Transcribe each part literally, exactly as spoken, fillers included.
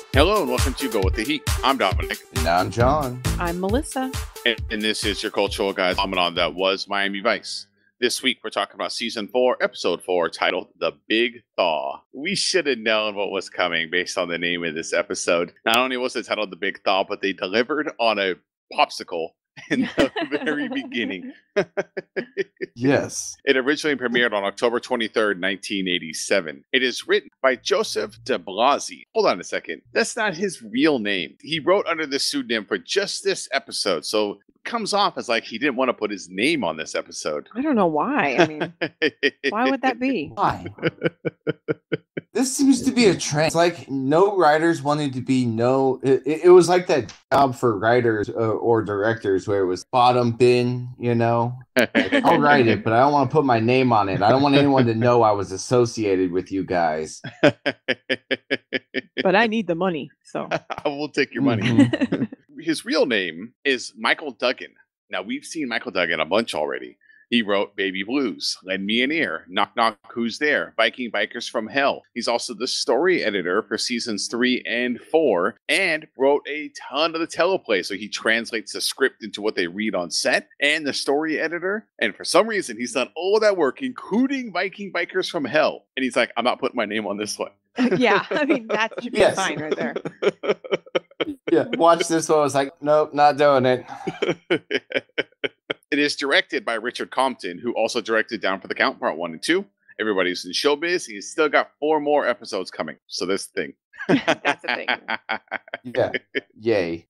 Hello and welcome to Go With The Heat. I'm Dominic. And I'm John. I'm Melissa. And, and this is your cultural guide phenomenon that was Miami Vice. This week we're talking about season four, episode four, titled The Big Thaw. We should have known what was coming based on the name of this episode. Not only was it titled The Big Thaw, but they delivered on a popsicle in the very beginning. Yes. It originally premiered on October twenty-third, nineteen eighty-seven. It is written by Joseph DeBlasi. Hold on a second. That's not his real name. He wrote under the pseudonym for just this episode. So it comes off as like he didn't want to put his name on this episode. I don't know why. I mean, why would that be? Why? This seems to be a trend. It's like no writers wanted to be no. It, it was like that job for writers or, or directors where it was bottom bin, you know? Like, I'll write it, but I don't want to put my name on it. I don't want anyone to know I was associated with you guys. But I need the money, so. I will take your money. Mhm. His real name is Michael Duggan. Now, we've seen Michael Duggan a bunch already. He wrote Baby Blues, Lend Me an Ear, Knock Knock Who's There, Viking Bikers from Hell. He's also the story editor for seasons three and four and wrote a ton of the teleplays. So he translates the script into what they read on set and the story editor. And for some reason, he's done all of that work, including Viking Bikers from Hell. And he's like, I'm not putting my name on this one. Yeah, I mean, that should be Yes. a sign right there. Yeah, watch this one. I was like, nope, not doing it. It is directed by Richard Compton, who also directed Down for the Count Part one and two. Everybody's in showbiz. He's still got four more episodes coming. So this thing. That's a thing. Yeah. Yay.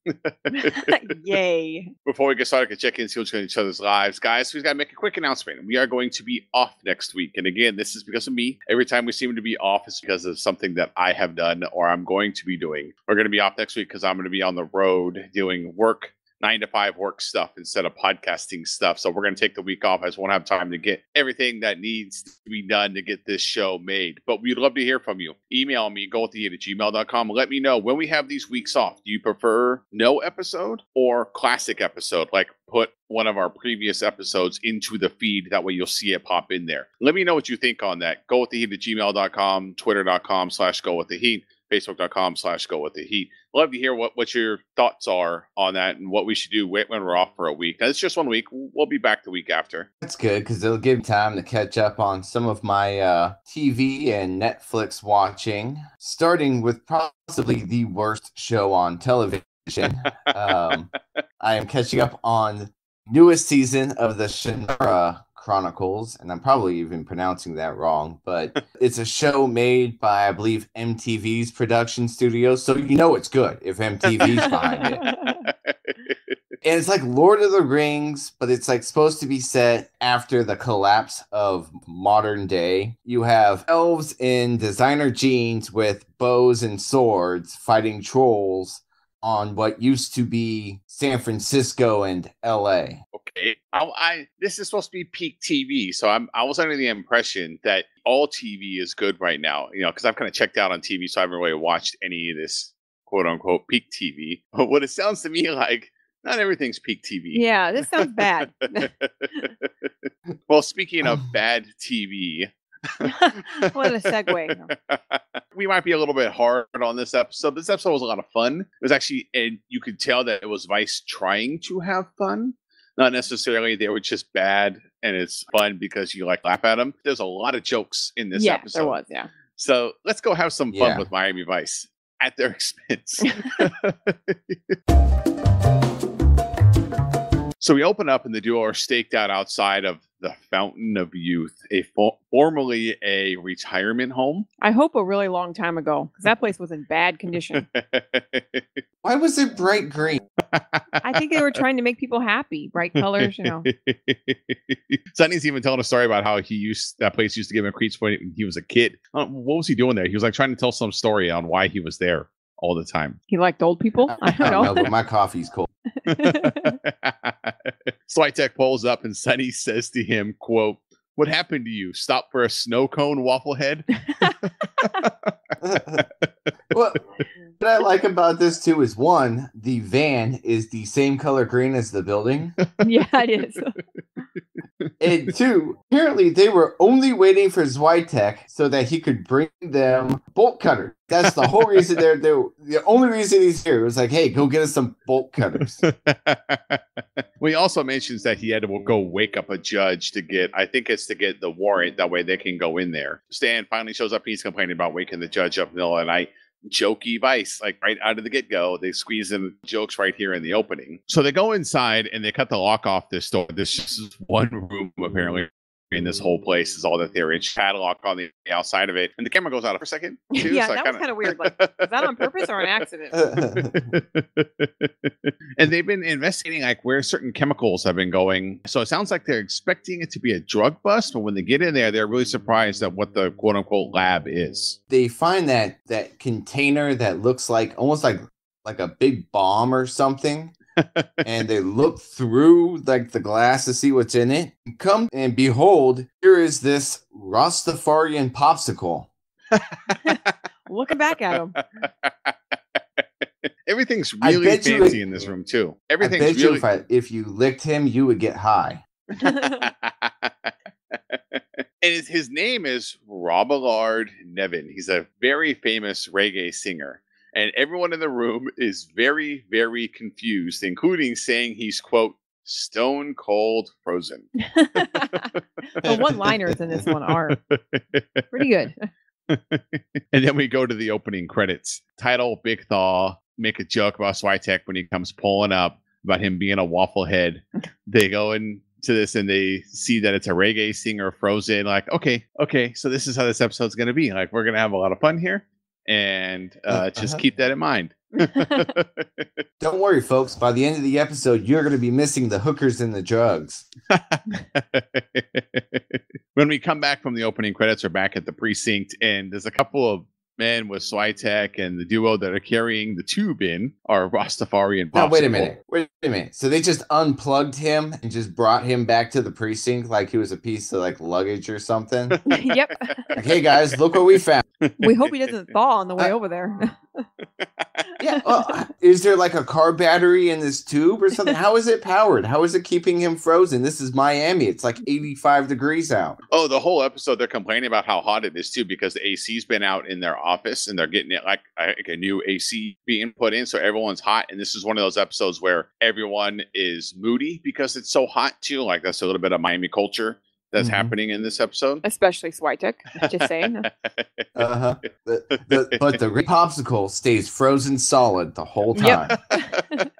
Yay. Before we get started, we can check in and see what's going on in each other's lives. Guys, we've got to make a quick announcement. We are going to be off next week. And again, this is because of me. Every time we seem to be off, it's because of something that I have done or I'm going to be doing. We're going to be off next week because I'm going to be on the road doing work. Nine to five work stuff instead of podcasting stuff. So we're going to take the week off. I just won't have time to get everything that needs to be done to get this show made. But we'd love to hear from you. Email me, go with the heat at gmail dot com. Let me know when we have these weeks off. Do you prefer no episode or classic episode? Like put one of our previous episodes into the feed. That way you'll see it pop in there. Let me know what you think on that. Go with the heat at gmail dot com, twitter dot com slash go with the heat. Facebook dot com slash go with the heat. Love to hear what, what your thoughts are on that and what we should do when we're off for a week. Now, it's just one week. We'll be back the week after. That's good because it'll give me time to catch up on some of my uh, T V and Netflix watching, starting with possibly the worst show on television. um, I am catching up on newest season of the Shannara Chronicles, and I'm probably even pronouncing that wrong, but it's a show made by, I believe, M T V's production studio, so you know it's good if M T V's behind it. And it's like Lord of the Rings, but it's like supposed to be set after the collapse of modern day. You have elves in designer jeans with bows and swords fighting trolls on what used to be San Francisco and L A. Okay, I, I this is supposed to be peak T V, so I'm I was under the impression that all T V is good right now. You know, because I've kind of checked out on T V, so I haven't really watched any of this quote unquote peak T V. But what it sounds to me like, not everything's peak T V. Yeah, this sounds bad. Well, speaking of bad T V. What a segue. We might be a little bit hard on this episode. This episode was a lot of fun. It was actually, and you could tell that it was Vice trying to have fun. Not necessarily they were just bad and it's fun because you like laugh at them. There's a lot of jokes in this yeah, episode. there was, yeah. So let's go have some fun Yeah. with Miami Vice at their expense. So we open up and the duo are staked out outside of the Fountain of Youth, a fo- formerly a retirement home. I hope a really long time ago, because that place was in bad condition. Why was it bright green? I think they were trying to make people happy. Bright colors, you know. Sonny's even telling a story about how he used that place used to give him creeps when he was a kid. Uh, what was he doing there? He was like trying to tell some story on why he was there all the time. He liked old people? I don't know. but my coffee's cold. Switek pulls up and Sonny says to him, quote, "What happened to you? Stop for a snow cone, Wafflehead?" Well, what I like about this too is one, the van is the same color green as the building. Yeah, it is. And two, apparently they were only waiting for Zwitek so that he could bring them bolt cutters. That's the whole reason they're there. The only reason he's here was like, hey, go get us some bolt cutters. Well, he also mentions that he had to go wake up a judge to get, I think it's to get the warrant. That way they can go in there. Stan finally shows up. He's complaining about waking the judge up in the middle of the night. Jokey vice, like right out of the get-go. They squeeze in jokes right here in the opening. So they go inside and they cut the lock off this door. This is one room apparently in this whole place is all that there is. Padlock on the outside of it. And the camera goes out for a second. Too, yeah, so that kinda... was kind of weird. Like, is that on purpose or an accident? And they've been investigating like where certain chemicals have been going. So it sounds like they're expecting it to be a drug bust, but when they get in there, they're really surprised at what the quote unquote lab is. They find that that container that looks like almost like like a big bomb or something. And they look through like the glass to see what's in it. Come and behold, here is this Rastafarian popsicle. Looking back at him. Everything's really fancy you, in this room too. Everything's I bet really. You if, I, if you licked him, you would get high. And his, his name is Robillard Nevin. He's a very famous reggae singer. And everyone in the room is very, very confused, including saying he's, quote, stone cold frozen. The one-liners in this one are pretty good. And then we go to the opening credits. Title, Big Thaw, make a joke about Switek when he comes pulling up about him being a waffle head. They go into this and they see that it's a reggae singer frozen. Like, okay, okay, so this is how this episode's going to be. Like, we're going to have a lot of fun here. And uh, just uh-huh. keep that in mind. Don't worry, folks. By the end of the episode, you're going to be missing the hookers and the drugs. When we come back from the opening credits, we're back at the precinct, and there's a couple of men with Switek, and the duo that are carrying the tube in are Rastafarian. Now, wait a minute. Wait a minute. So they just unplugged him and just brought him back to the precinct like he was a piece of like luggage or something? Yep. Like, hey, guys, look what we found. We hope he doesn't thaw on the way uh, over there. Yeah. Well, is there like a car battery in this tube or something? How is it powered? How is it keeping him frozen? This is Miami. It's like eighty-five degrees out. Oh, the whole episode, they're complaining about how hot it is, too, because the A C's been out in their office and they're getting it like, like a new A C being put in. So everyone's hot. And this is one of those episodes where everyone is moody because it's so hot, too. Like that's a little bit of Miami culture that's mm-hmm. happening in this episode. Especially Switek, just saying. Uh-huh. The, the, but the popsicle stays frozen solid the whole time. Yep.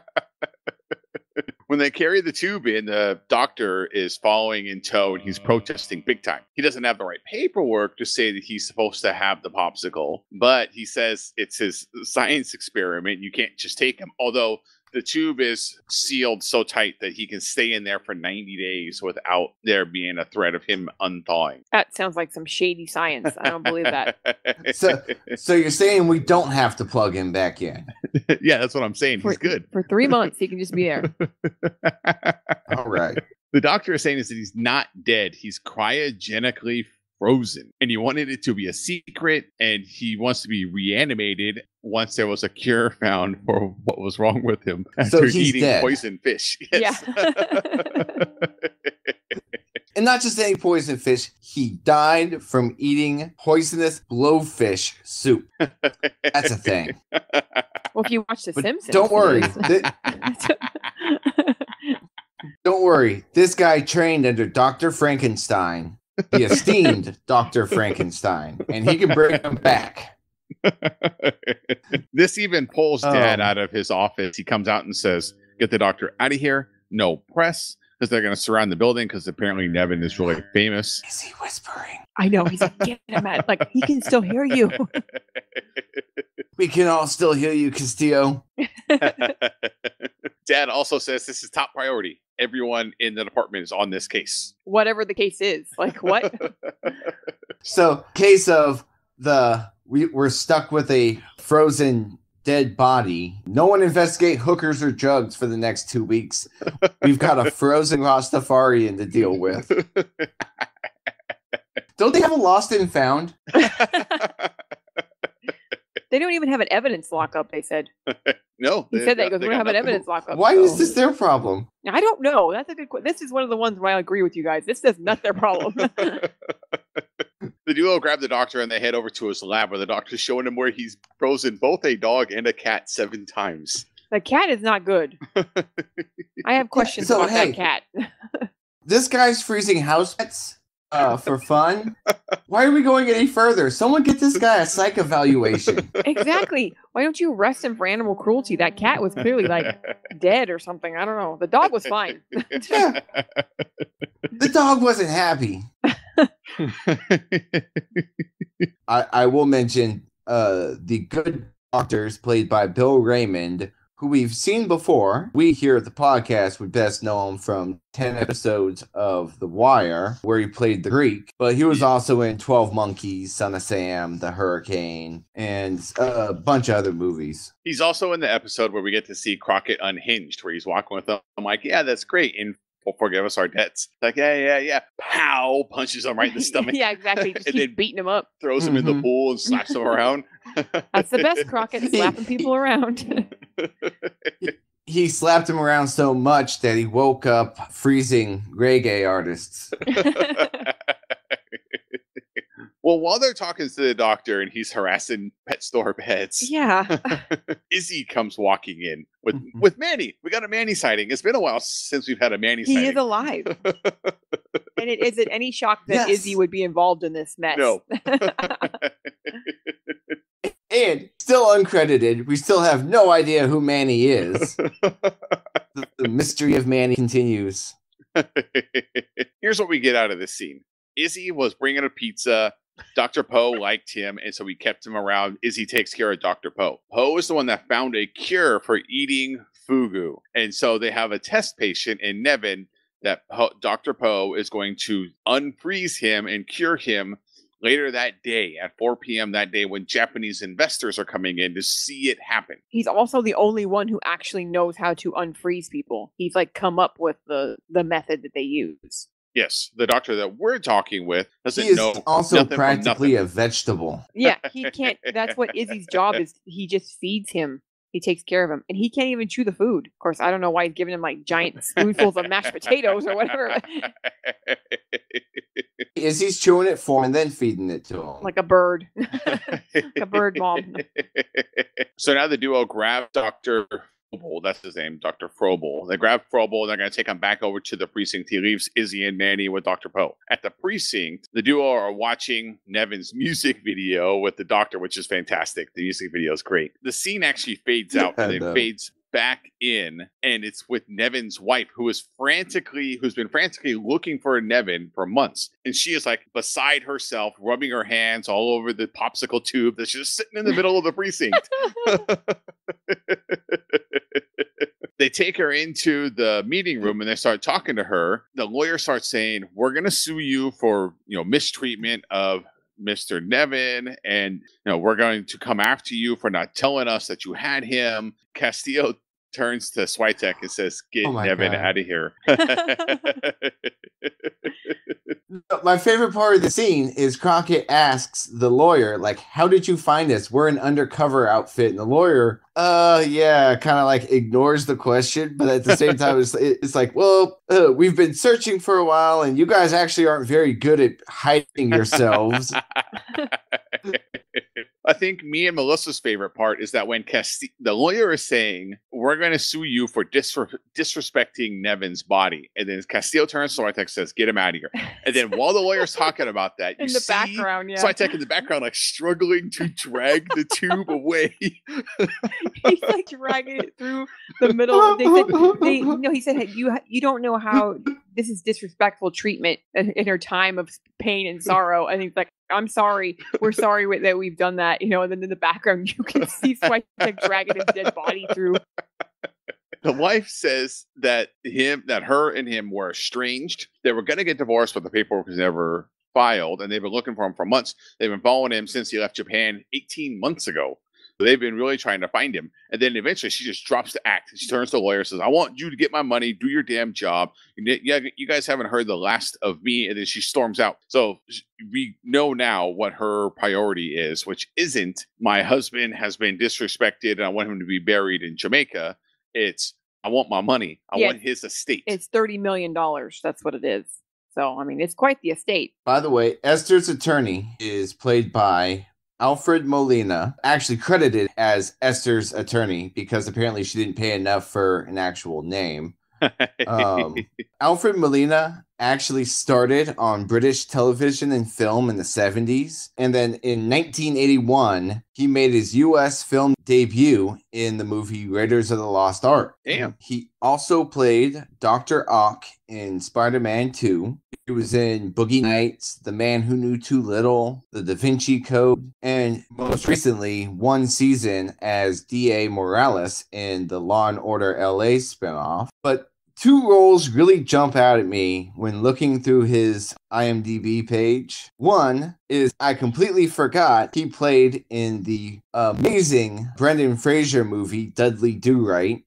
When they carry the tube in, the doctor is following in tow and he's protesting big time. He doesn't have the right paperwork to say that he's supposed to have the popsicle, but he says it's his science experiment. You can't just take him. Although the tube is sealed so tight that he can stay in there for ninety days without there being a threat of him unthawing. That sounds like some shady science. I don't believe that. So, so you're saying we don't have to plug him back in? Yeah, that's what I'm saying. For, He's good. For three months, he can just be there. All right. The doctor is saying is that he's not dead. He's cryogenically frozen. And he wanted it to be a secret, and he wants to be reanimated once there was a cure found for what was wrong with him after so he's eating dead. poison fish. Yes. Yeah. And not just any poison fish, he died from eating poisonous blowfish soup. That's a thing. Well, if you watch The But Simpsons. don't worry. Th- don't worry. This guy trained under Doctor Frankenstein, the esteemed Doctor Frankenstein, and he can bring him back. This even pulls Dad um, out of his office. He comes out and says, get the doctor out of here. No press. Because they're going to surround the building because apparently Nevin is really famous. Is he whispering? I know. He's like, get him at, like, he can still hear you. We can all still hear you, Castillo. Dad also says this is top priority. Everyone in the department is on this case. Whatever the case is. Like, what? So, case of the, we, we're stuck with a frozen dead body. No one investigate hookers or jugs for the next two weeks. We've got a frozen Rastafarian to deal with. Don't they have a lost and found? They don't even have an evidence lockup, they said. No, He they- said that. they- He goes, they we're got having nothing. evidence lockup. Why so- is this their problem? I don't know. That's a good question. This is one of the ones where I agree with you guys. This is not their problem. The duo grab the doctor and they head over to his lab where the doctor's showing him where he's frozen both a dog and a cat seven times. The cat is not good. I have questions so, about hey. that cat. This guy's freezing house pets uh, for fun. Why are we going any further? Someone get this guy a psych evaluation. Exactly. Why don't you arrest him for animal cruelty? That cat was clearly like dead or something. I don't know. The dog was fine. Yeah. The dog wasn't happy. I, I will mention uh, the good doctors played by Bill Raymond, who we've seen before. We here at the podcast would best know him from ten episodes of The Wire, where he played the Greek, but he was also in twelve Monkeys, Son of Sam, The Hurricane, and a bunch of other movies. He's also in the episode where we get to see Crockett unhinged, where he's walking with them. I'm like, yeah, that's great. And forgive us our debts. Like, yeah, yeah, yeah. Pow! Punches him right in the stomach. Yeah, exactly. Just And keep then- beating him up. Throws him in the Mhm. pool and slaps him around. That's the best, Crockett, slapping people around. He slapped him around so much that he woke up freezing reggae artists. Well, while they're talking to the doctor and he's harassing pet store pets, Yeah. Izzy comes walking in with with Manny. We got a Manny sighting. It's been a while since we've had a Manny He sighting. is alive. And it isn't any shock that Yes. Izzy would be involved in this mess. No. And still uncredited, we still have no idea who Manny is. The, the mystery of Manny continues. Here's what we get out of this scene. Izzy was bringing a pizza. Doctor Poe liked him, and so we kept him around. Izzy takes care of Doctor Poe. Poe is the one that found a cure for eating fugu. And so they have a test patient in Nevin that po- Doctor Poe is going to unfreeze him and cure him later that day at four p.m. that day when Japanese investors are coming in to see it happen. He's also the only one who actually knows how to unfreeze people. He's like come up with the the method that they use. Yes, the doctor that we're talking with doesn't He is know also nothing from practically nothing. a vegetable. Yeah, he can't. That's what Izzy's job is. He just feeds him. He takes care of him, and he can't even chew the food. Of course, I don't know why he's giving him like giant spoonfuls of mashed potatoes or whatever, Is he's chewing it for him and then feeding it to him. like a bird, like a bird mom. So now the duo grab Doctor Frobel, that's his name, Doctor Frobel. They grab Frobel and they're going to take him back over to the precinct. He leaves Izzy and Manny with Doctor Poe. At the precinct, the duo are watching Nevin's music video with the doctor, which is fantastic. The music video is great. The scene actually fades out Yeah, and then no. fades back in, and it's with Nevin's wife, who is frantically, who's been frantically looking for Nevin for months. And she is like beside herself, rubbing her hands all over the popsicle tube that's just sitting in the middle of the precinct. They take her into the meeting room and they start talking to her. The lawyer starts saying, we're going to sue you for, you know, mistreatment of Mister Nevin, and you know we're going to come after you for not telling us that you had him. Castillo turns to Switek and says, get Oh my Nevin God. out of here. My favorite part of the scene is Crockett asks the lawyer, like, how did you find us? We're an undercover outfit. And the lawyer, uh, yeah, kind of like ignores the question. But at the same time, it's, it's like, well, uh, we've been searching for a while and you guys actually aren't very good at hiding yourselves. I think me and Melissa's favorite part is that when Casti- the lawyer is saying, we're going to sue you for disre- disrespecting Nevin's body. And then Castillo turns to Switek and says, get him out of here. And then while the lawyer's talking about that, you In the see background, yeah. Switek in the background, like struggling to drag the tube away. He's like dragging it through the middle. They said, they, you know, he said, hey, you you don't know how this is disrespectful treatment in, in her time of pain and sorrow. And he's like, I'm sorry. We're sorry with, that we've done that. You know, and then in the background, you can see Switek dragging his dead body through. The wife says that him, that her and him were estranged. They were going to get divorced, but the paperwork was never filed, and they've been looking for him for months. They've been following him since he left Japan eighteen months ago. they've been really trying to find him. And then eventually she just drops the act. She turns to the lawyer and says, I want you to get my money, do your damn job. Yeah, you guys haven't heard the last of me. And then she storms out. So we know now what her priority is, which isn't my husband has been disrespected and I want him to be buried in Jamaica. It's I want my money. I yeah, want his estate. It's thirty million dollars. That's what it is. So, I mean, it's quite the estate. By the way, Esther's attorney is played by Alfred Molina, actually credited as Esther's attorney because apparently she didn't pay enough for an actual name. um, Alfred Molina actually started on British television and film in the seventies. And then in nineteen eighty-one, he made his U S film debut in the movie Raiders of the Lost Ark. Damn. He also played Doctor Ock in Spider-Man two. He was in Boogie Nights, The Man Who Knew Too Little, The Da Vinci Code, and most recently, one season as D A Morales in the Law and Order L A spinoff. But two roles really jump out at me when looking through his I M D B page. One is I completely forgot he played in the amazing Brendan Fraser movie Dudley Do-Right.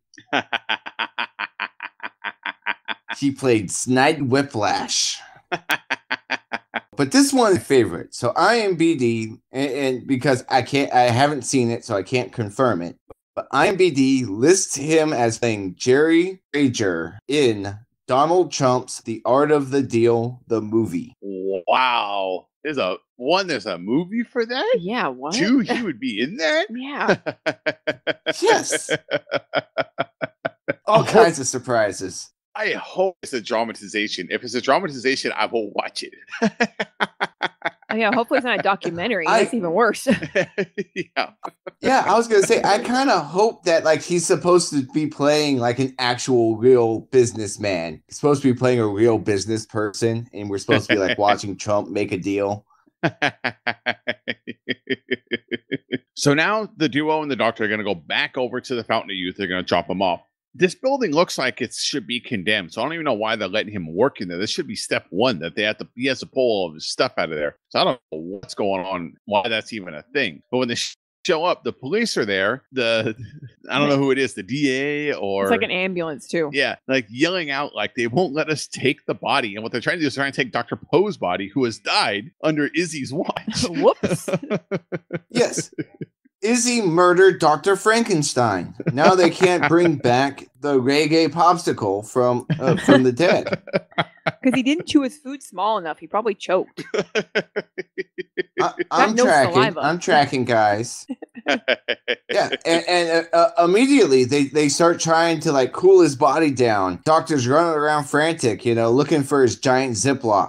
He played Snide Whiplash. But this one's favorite. So I M D B, and, and because I can't, I haven't seen it, so I can't confirm it. But I M D B lists him as playing Jerry Rager in Donald Trump's The Art of the Deal, the movie. Wow. There's a one, there's a movie for that? Yeah, what? Two, he would be in that? Yeah. Yes. All kinds of surprises. I hope it's a dramatization. If it's a dramatization, I will watch it. Oh, yeah, hopefully it's not a documentary. I, That's even worse. yeah. Yeah, I was going to say, I kind of hope that like he's supposed to be playing like an actual real businessman. He's supposed to be playing a real business person, and we're supposed to be like watching Trump make a deal. So now the duo and the doctor are going to go back over to the Fountain of Youth. They're going to drop him off. This building looks like it should be condemned, so I don't even know why they're letting him work in there. This should be step one, that they have to, he has to pull all of his stuff out of there. So I don't know what's going on, why that's even a thing. But when they show up, the police are there. The I don't know who it is, the D A or it's like an ambulance too. Yeah, like yelling out like they won't let us take the body. And what they're trying to do is try and take Doctor Poe's body, who has died under Izzy's watch. Whoops. Yes. Izzy murdered Doctor Frankenstein. Now they can't bring back the reggae popsicle from uh, from the dead. Because he didn't chew his food small enough. He probably choked. I, I'm no tracking. saliva. I'm tracking, guys. Yeah, and, and uh, uh, immediately they, they start trying to like cool his body down. Doctor's running around frantic, you know, looking for his giant Ziploc.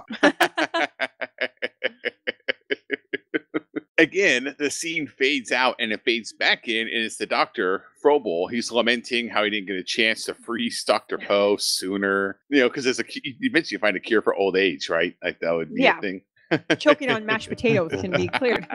Again, the scene fades out and it fades back in, and it's the Doctor Frobel. He's lamenting how he didn't get a chance to freeze Doctor Poe sooner. You know, because there's a eventually you find a cure for old age, right? Like that would be yeah. a thing. Choking on mashed potatoes can be cleared.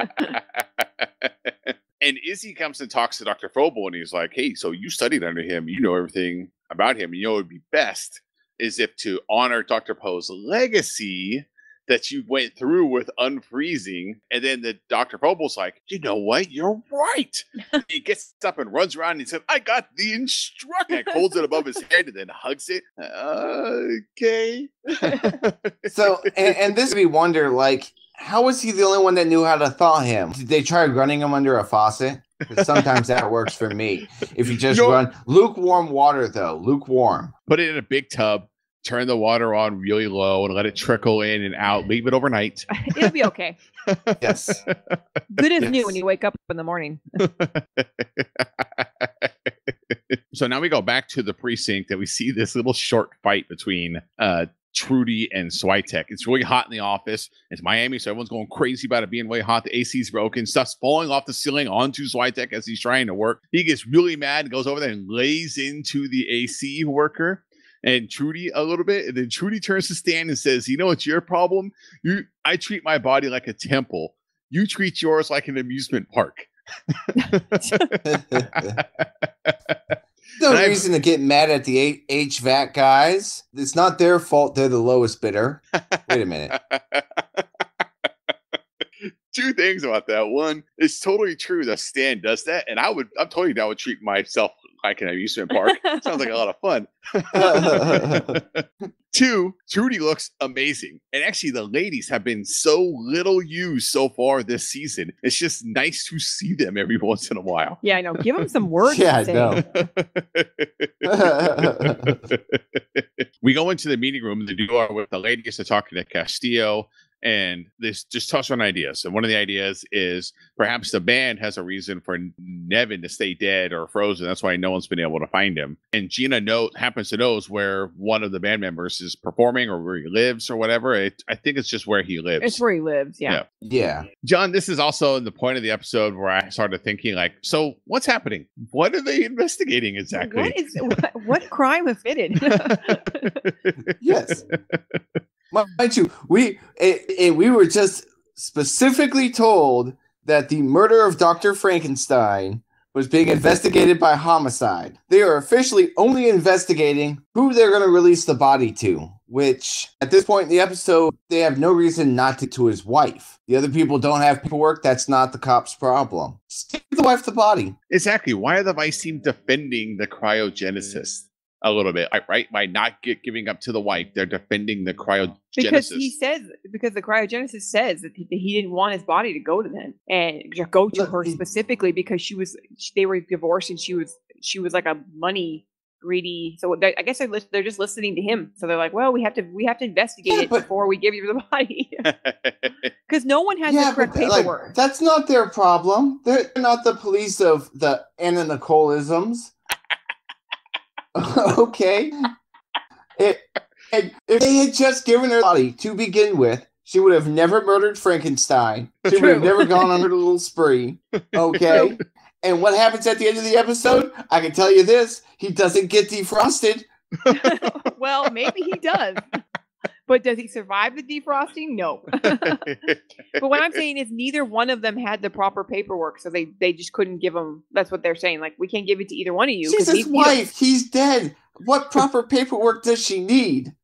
And Izzy comes and talks to Doctor Frobel, and he's like, "Hey, so you studied under him. You know everything about him. You know it would be best is if to honor Doctor Poe's legacy that you went through with unfreezing." And then the Doctor Frobel's like, "You know what? You're right." He gets up and runs around and he said, "I got the instruction." Holds it above his head and then hugs it. Okay. So, and, and this we wonder, like, how was he the only one that knew how to thaw him? Did they try running him under a faucet? Because sometimes that works for me. If you just you know, run lukewarm water, though, lukewarm. Put it in a big tub. Turn the water on really low and let it trickle in and out. Leave it overnight. It'll be okay. Yes. Good as yes. new when you wake up in the morning. So now we go back to the precinct and we see this little short fight between uh, Trudy and Switek. It's really hot in the office. It's Miami, so everyone's going crazy about it being really hot. The A C's broken. Stuff's falling off the ceiling onto Switek as he's trying to work. He gets really mad and goes over there and lays into the A C worker and Trudy a little bit. And then Trudy turns to Stan and says, "You know what's your problem? You, I treat my body like a temple. You treat yours like an amusement park." No reason to get mad at the H V A C guys. It's not their fault they're the lowest bidder. Wait a minute. two things about that. One, it's totally true that Stan does that, and I would, I'm totally down with treat myself like an amusement park. Sounds like a lot of fun. Two, Trudy looks amazing. And actually, the ladies have been so little used so far this season. It's just nice to see them every once in a while. Yeah, I know. Give them some words. Yeah, to I know. We go into the meeting room. The duo are with the ladies. They're talking to Castillo. And they just touch on ideas. And one of the ideas is perhaps the band has a reason for Nevin to stay dead or frozen. That's why no one's been able to find him. And Gina know, happens to knows where one of the band members is performing or where he lives or whatever. It, I think it's just where he lives. It's where he lives. Yeah. Yeah. John, this is also the point of the episode where I started thinking, like, so what's happening? What are they investigating exactly? What is what, what crime offended? Yes. Mind you, we it, it, we were just specifically told that the murder of Doctor Frankenstein was being investigated by homicide. They are officially only investigating who they're going to release the body to, which at this point in the episode, they have no reason not to to his wife. The other people don't have paperwork. That's not the cop's problem. Just give the wife the body. Exactly. Why are the Vice team defending the cryogenesis? A little bit, right? By not get, giving up to the wife, they're defending the cryogenesis. Because he says, because the cryogenesis says that he, that he didn't want his body to go to them and go to her specifically because she was, they were divorced and she was, she was like a money greedy. So I guess they're, they're just listening to him. So they're like, well, we have to, we have to investigate Yeah, it but- before we give you the body. Because no one has Yeah, the correct but like, paperwork. that's not their problem. They're not the police of the Anna Nicoleisms. Okay. It, it, if they had just given her the body to begin with, she would have never murdered Frankenstein. She would have True. never gone on her little spree. Okay. And what happens at the end of the episode? I can tell you this: he doesn't get defrosted. Well, maybe he does. But does he survive the defrosting? No. But what I'm saying is neither one of them had the proper paperwork, so they, they just couldn't give him. That's what they're saying. Like, we can't give it to either one of you. She's 'cause his he- wife. He's dead. What proper paperwork does she need?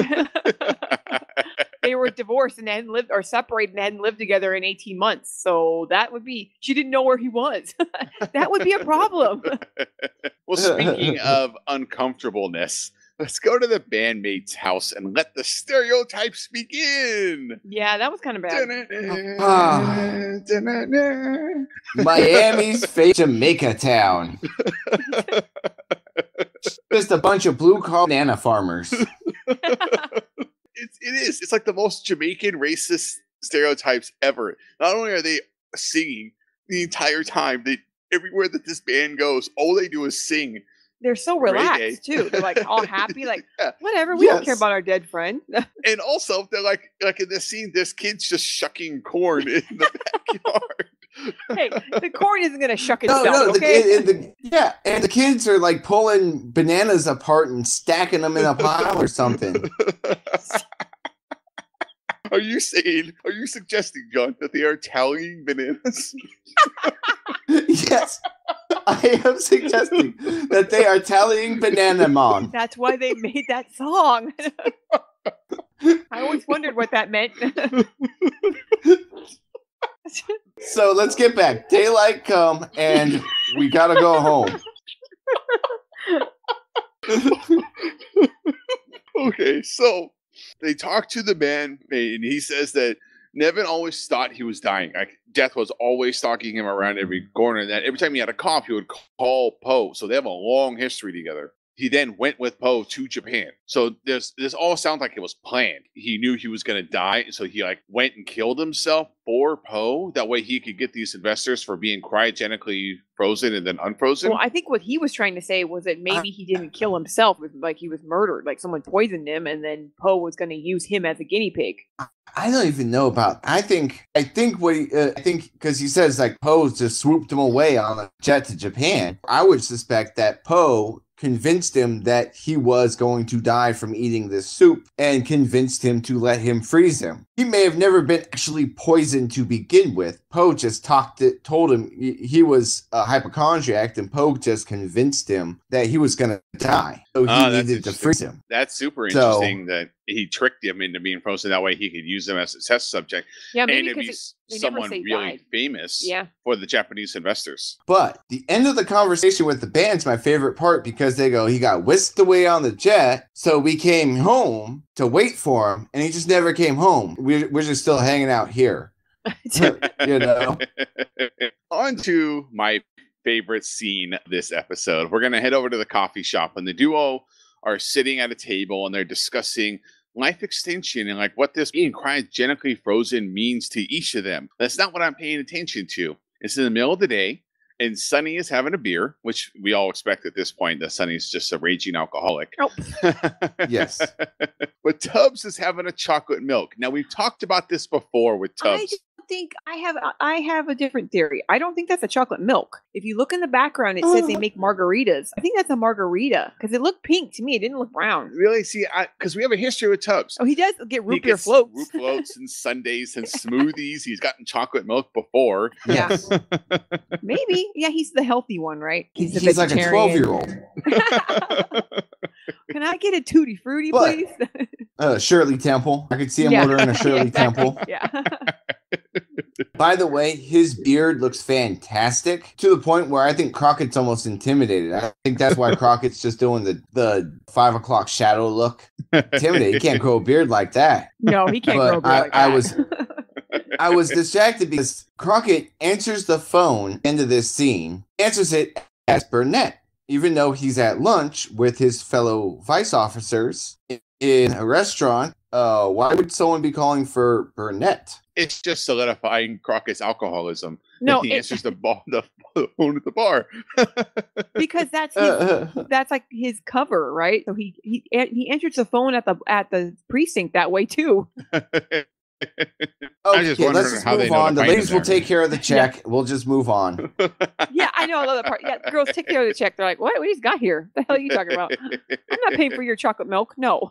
They were divorced and hadn't lived or separated and hadn't lived together in eighteen months. So that would be, she didn't know where he was. That would be a problem. Well, speaking of uncomfortableness, let's go to the bandmate's house and let the stereotypes begin. Yeah, that was kind of bad. Miami's fake Jamaica town. Just a bunch of blue collar banana farmers. It's, it is. It's like the most Jamaican racist stereotypes ever. Not only are they singing the entire time, they everywhere that this band goes, all they do is sing. They're so relaxed too. They're like all happy, like Yeah. whatever. We don't Yes. care about our dead friend. And also, they're like, like in this scene, this kid's just shucking corn in the backyard. Hey, the corn isn't gonna shuck No, itself. no, the, okay. and the, yeah, and the kids are like pulling bananas apart and stacking them in a pile or something. Are you saying, are you suggesting, John, that they are tallying bananas? Yes, I am suggesting that they are tallying banana mon. That's why they made that song. I always wondered what that meant. So let's get back. Daylight come, and we gotta go home. Okay, so they talk to the man, and he says that Nevin always thought he was dying. Like, death was always stalking him around every corner, and that every time he had a cough, he would call Poe. So they have a long history together. He then went with Poe to Japan. So this this all sounds like it was planned. He knew he was going to die, so he like went and killed himself for Poe. That way he could get these investors for being cryogenically frozen and then unfrozen. Well, I think what he was trying to say was that maybe he didn't kill himself, it was like he was murdered, like someone poisoned him, and then Poe was going to use him as a guinea pig. I don't even know about. I think. I think what he. Uh, I think because he says like Poe just swooped him away on a jet to Japan. I would suspect that Poe convinced him that he was going to die from eating this soup and convinced him to let him freeze him. He may have never been actually poisoned to begin with. Poe just talked it, told him he was a hypochondriac, and Poe just convinced him that he was going to die. So he Ah, that's needed to interesting. freeze him. That's super So- interesting that he tricked him into being frozen. That way he could use them as a test subject. Yeah, And maybe it'd be because they someone never say really died. famous Yeah. for the Japanese investors. But the end of the conversation with the band's my favorite part because they go, he got whisked away on the jet, so we came home to wait for him, and he just never came home. We're, we're just still hanging out here. You know? On to my favorite scene this episode. We're going to head over to the coffee shop, and the duo are sitting at a table, and they're discussing life extension and like what this being cryogenically frozen means to each of them. That's not what I'm paying attention to. It's in the middle of the day, and Sonny is having a beer, which we all expect at this point that Sonny's just a raging alcoholic. Oh. Yes. But Tubbs is having a chocolate milk. Now, we've talked about this before with I Tubbs. don't think I have I have a different theory. I don't think that's a chocolate milk. If you look in the background, it says they make margaritas. I think that's a margarita because it looked pink to me. It didn't look brown. Really? See, because we have a history with Tubbs. Oh, he does get He root beer gets floats. root floats and sundaes and smoothies. He's gotten chocolate milk before. Yeah. Yes. Maybe. Yeah, he's the healthy one, right? He's, the he's like a vegetarian. twelve-year-old. Can I get a tutti frutti, But- please? Uh, Shirley Temple. I could see him Yeah. ordering a Shirley Yeah, exactly. Temple. Yeah. By the way, his beard looks fantastic to the point where I think Crockett's almost intimidated. I think that's why Crockett's just doing the, the five o'clock shadow look. Intimidated. He can't grow a beard like that. No, he can't But grow a beard I- like I that. was- I was distracted because Crockett answers the phone into this scene, answers it as Burnett, even though he's at lunch with his fellow vice officers in a restaurant. Uh, why would someone be calling for Burnett? It's just solidifying Crockett's alcoholism. No, he it- answers the, bar, the phone at the bar. because that's his, Uh, that's like his cover, right? So he he he answers the phone at the at the precinct that way too. I just okay, wondering let's just how they move know to on. The find him ladies will there. take care of the check. We'll just move on. Yeah, I know. I love that part. Yeah, girls take care of the check. They're like, what? What he's got here? The hell are you talking about? I'm not paying for your chocolate milk. No.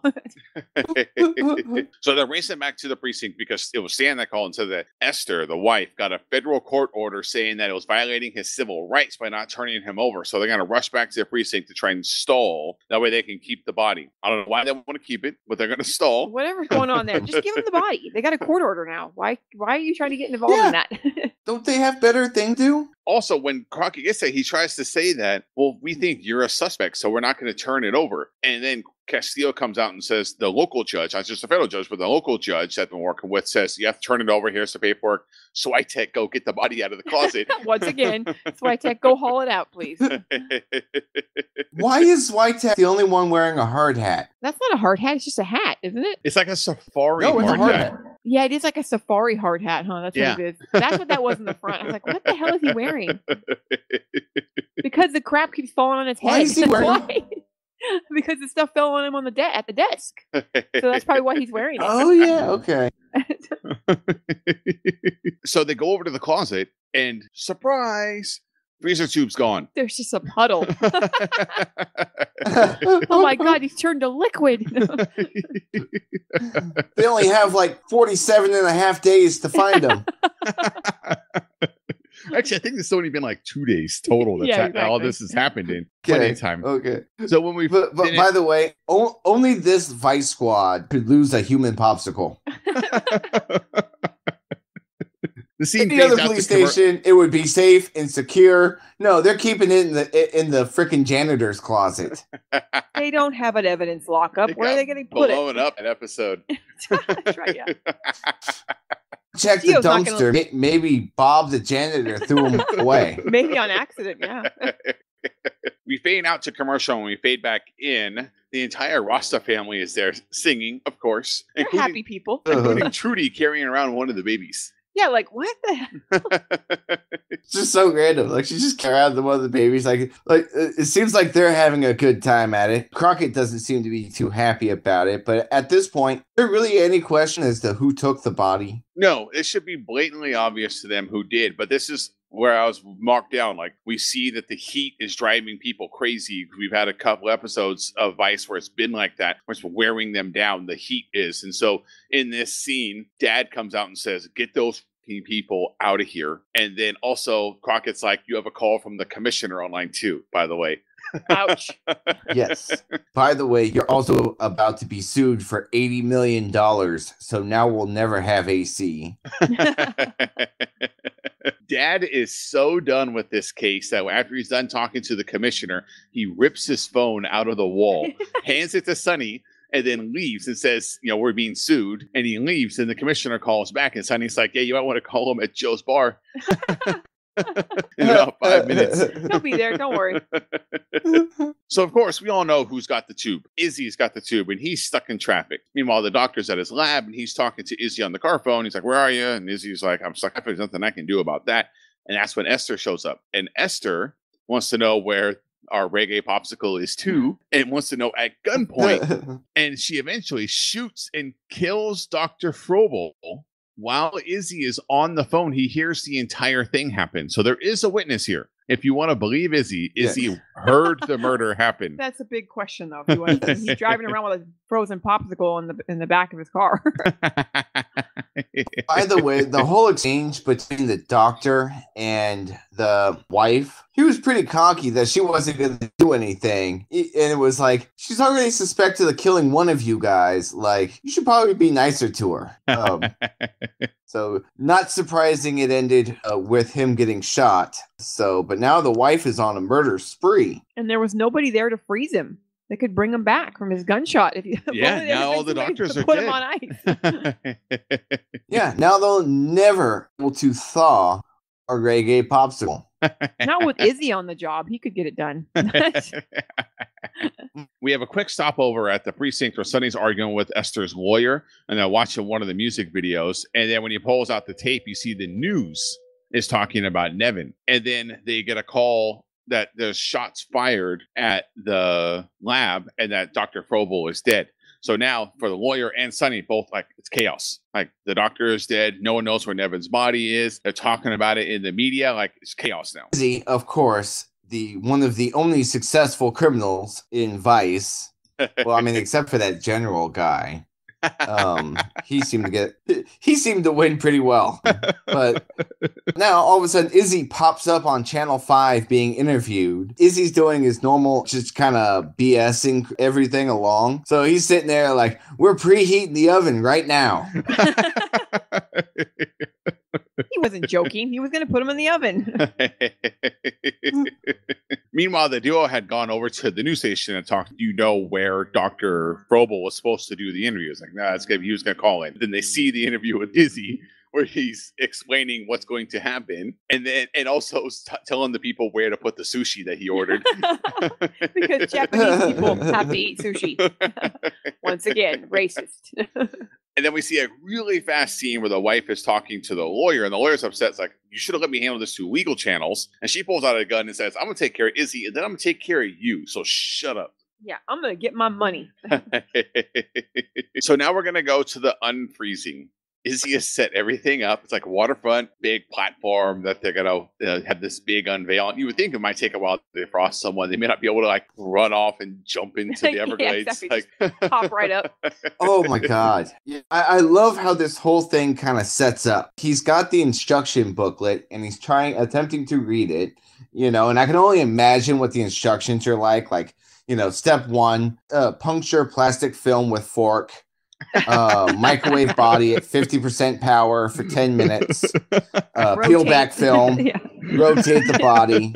So they're racing back to the precinct because it was Stan that called and said that Esther, the wife, got a federal court order saying that it was violating his civil rights by not turning him over. So they're going to rush back to the precinct to try and stall. That way they can keep the body. I don't know why they want to keep it, but they're going to stall. Whatever's going on there, just give him the body. They got a court order now. Why? Why are you trying to get involved Yeah. in that? Don't they have better thing to do? Also, when Crockett gets there, he tries to say that, well, we think you're a suspect, so we're not going to turn it over. And then Castillo comes out and says the local judge, not just the federal judge, but the local judge that they've been working with says, you have to turn it over. Here's the paperwork. So I take go get the body out of the closet. Once again, Switek, go haul it out, please. Why is Switek the only one wearing a hard hat? That's not a hard hat. It's just a hat, isn't it? It's like a safari No, it's a hard hard hat. hat. Yeah, it is like a safari hard hat, huh? That's Yeah. what it is. That's what that was in the front. I was like, what the hell is he wearing? Because the crap keeps falling on his head. Why is he That's wearing- why. Because the stuff fell on him on the de- at the desk. So that's probably why he's wearing it. Oh yeah, okay. So they go over to the closet and surprise, freezer tube's gone. There's just a puddle. Oh my god, he's turned to liquid. They only have like forty-seven and a half days to find him. Actually, I think it's only been like two days total. That's Yeah, ha- all exactly. this has happened in plenty Okay. of time. Okay. So when we But, but finish- by the way, o- only this Vice Squad could lose a human popsicle. the scene In the fades other out police to commer- station, it would be safe and secure. No, they're keeping it in the in the freaking janitor's closet. They don't have an evidence lockup. They Where are got they going to put it? blowing up an episode. That's right, yeah. Check the Gio's not dumpster. May- Maybe Bob the janitor threw him away. Maybe on accident, yeah. We fade out to commercial and we fade back in. The entire Rasta family is there singing, of course, They're including, happy people. including Trudy carrying around one of the babies. Yeah, like what the hell? It's just so random. Like she just carried out the one of the babies. Like, like uh, it seems like they're having a good time at it. Crockett doesn't seem to be too happy about it. But at this point, is there really any question as to who took the body? No, it should be blatantly obvious to them who did, but this is where I was marked down. Like, we see that the heat is driving people crazy. We've had a couple episodes of Vice where it's been like that, where it's wearing them down. The heat is. And so in this scene, Dad comes out and says, get those people out of here. And then also Crockett's like, you have a call from the commissioner on line two, by the way. Ouch. Yes. By the way, you're also about to be sued for eighty million dollars. So now we'll never have A C. Dad is so done with this case that after he's done talking to the commissioner, he rips his phone out of the wall, hands it to Sonny, and then leaves and says, you know, we're being sued. And he leaves, and the commissioner calls back, and Sonny's like, yeah, you might want to call him at Joe's bar. In about five minutes. He'll be there. Don't worry. So, of course, we all know who's got the tube. Izzy's got the tube, and he's stuck in traffic. Meanwhile, the doctor's at his lab, and he's talking to Izzy on the car phone. He's like, where are you? And Izzy's like, I'm stuck. There's nothing I can do about that. And that's when Esther shows up. And Esther wants to know where our reggae popsicle is too, and wants to know at gunpoint. And she eventually shoots and kills Doctor Frobel. While Izzy is on the phone, he hears the entire thing happen. So there is a witness here. If you want to believe Izzy, Izzy yes. heard the murder happen. That's a big question, though. If you want to, he's driving around with a frozen popsicle in the in the back of his car. By the way, the whole exchange between the doctor and the wife, he was pretty cocky that she wasn't going to do anything. And it was like, she's already suspected of killing one of you guys. Like, you should probably be nicer to her. Um, so, not surprising it ended uh, with him getting shot. So, but now the wife is on a murder spree. And there was nobody there to freeze him. They could bring him back from his gunshot. If you yeah, now all the doctors are put dead. him on ice. Yeah, now they'll never be able to thaw a reggae popsicle. Not with Izzy on the job. He could get it done. We have a quick stopover at the precinct where Sonny's arguing with Esther's lawyer, and they're watching one of the music videos. And then when he pulls out the tape, you see the news is talking about Nevin. And then they get a call that there's shots fired at the lab and that Doctor Frobel is dead. So now for the lawyer and Sonny, both like it's chaos. Like the doctor is dead. No one knows where Nevin's body is. They're talking about it in the media. Like it's chaos now. Izzy, of course, the one of the only successful criminals in Vice. Well, I mean, except for that general guy. Um, he seemed to get he seemed to win pretty well. But now all of a sudden Izzy pops up on Channel five being interviewed. Izzy's doing his normal, just kind of BSing everything along. So he's sitting there like, we're preheating the oven right now. He wasn't joking. He was going to put him in the oven. Meanwhile, the duo had gone over to the news station and talked. You know where Doctor Frobel was supposed to do the interview? It's like, nah, it's gonna, he was going to call in. Then they see the interview with Izzy, where he's explaining what's going to happen, and then and also t- telling the people where to put the sushi that he ordered. Because Japanese people have to eat sushi. Once again, racist. And then we see a really fast scene where the wife is talking to the lawyer, and the lawyer's upset. It's like, you should have let me handle this through legal channels. And she pulls out a gun and says, I'm going to take care of Izzy, and then I'm going to take care of you. So shut up. Yeah, I'm going to get my money. So now we're going to go to the unfreezing. Izzy has set everything up. It's like a waterfront, big platform that they're going to uh, have this big unveil. And you would think it might take a while to defrost someone. They may not be able to like run off and jump into the Everglades. Yeah, exactly. Like pop right up. Oh my God. Yeah, I, I love how this whole thing kind of sets up. He's got the instruction booklet and he's trying, attempting to read it, you know, and I can only imagine what the instructions are like. Like, you know, step one, uh, puncture plastic film with fork. uh, microwave body at fifty percent power for ten minutes. Uh, peel back film. Yeah. Rotate the body.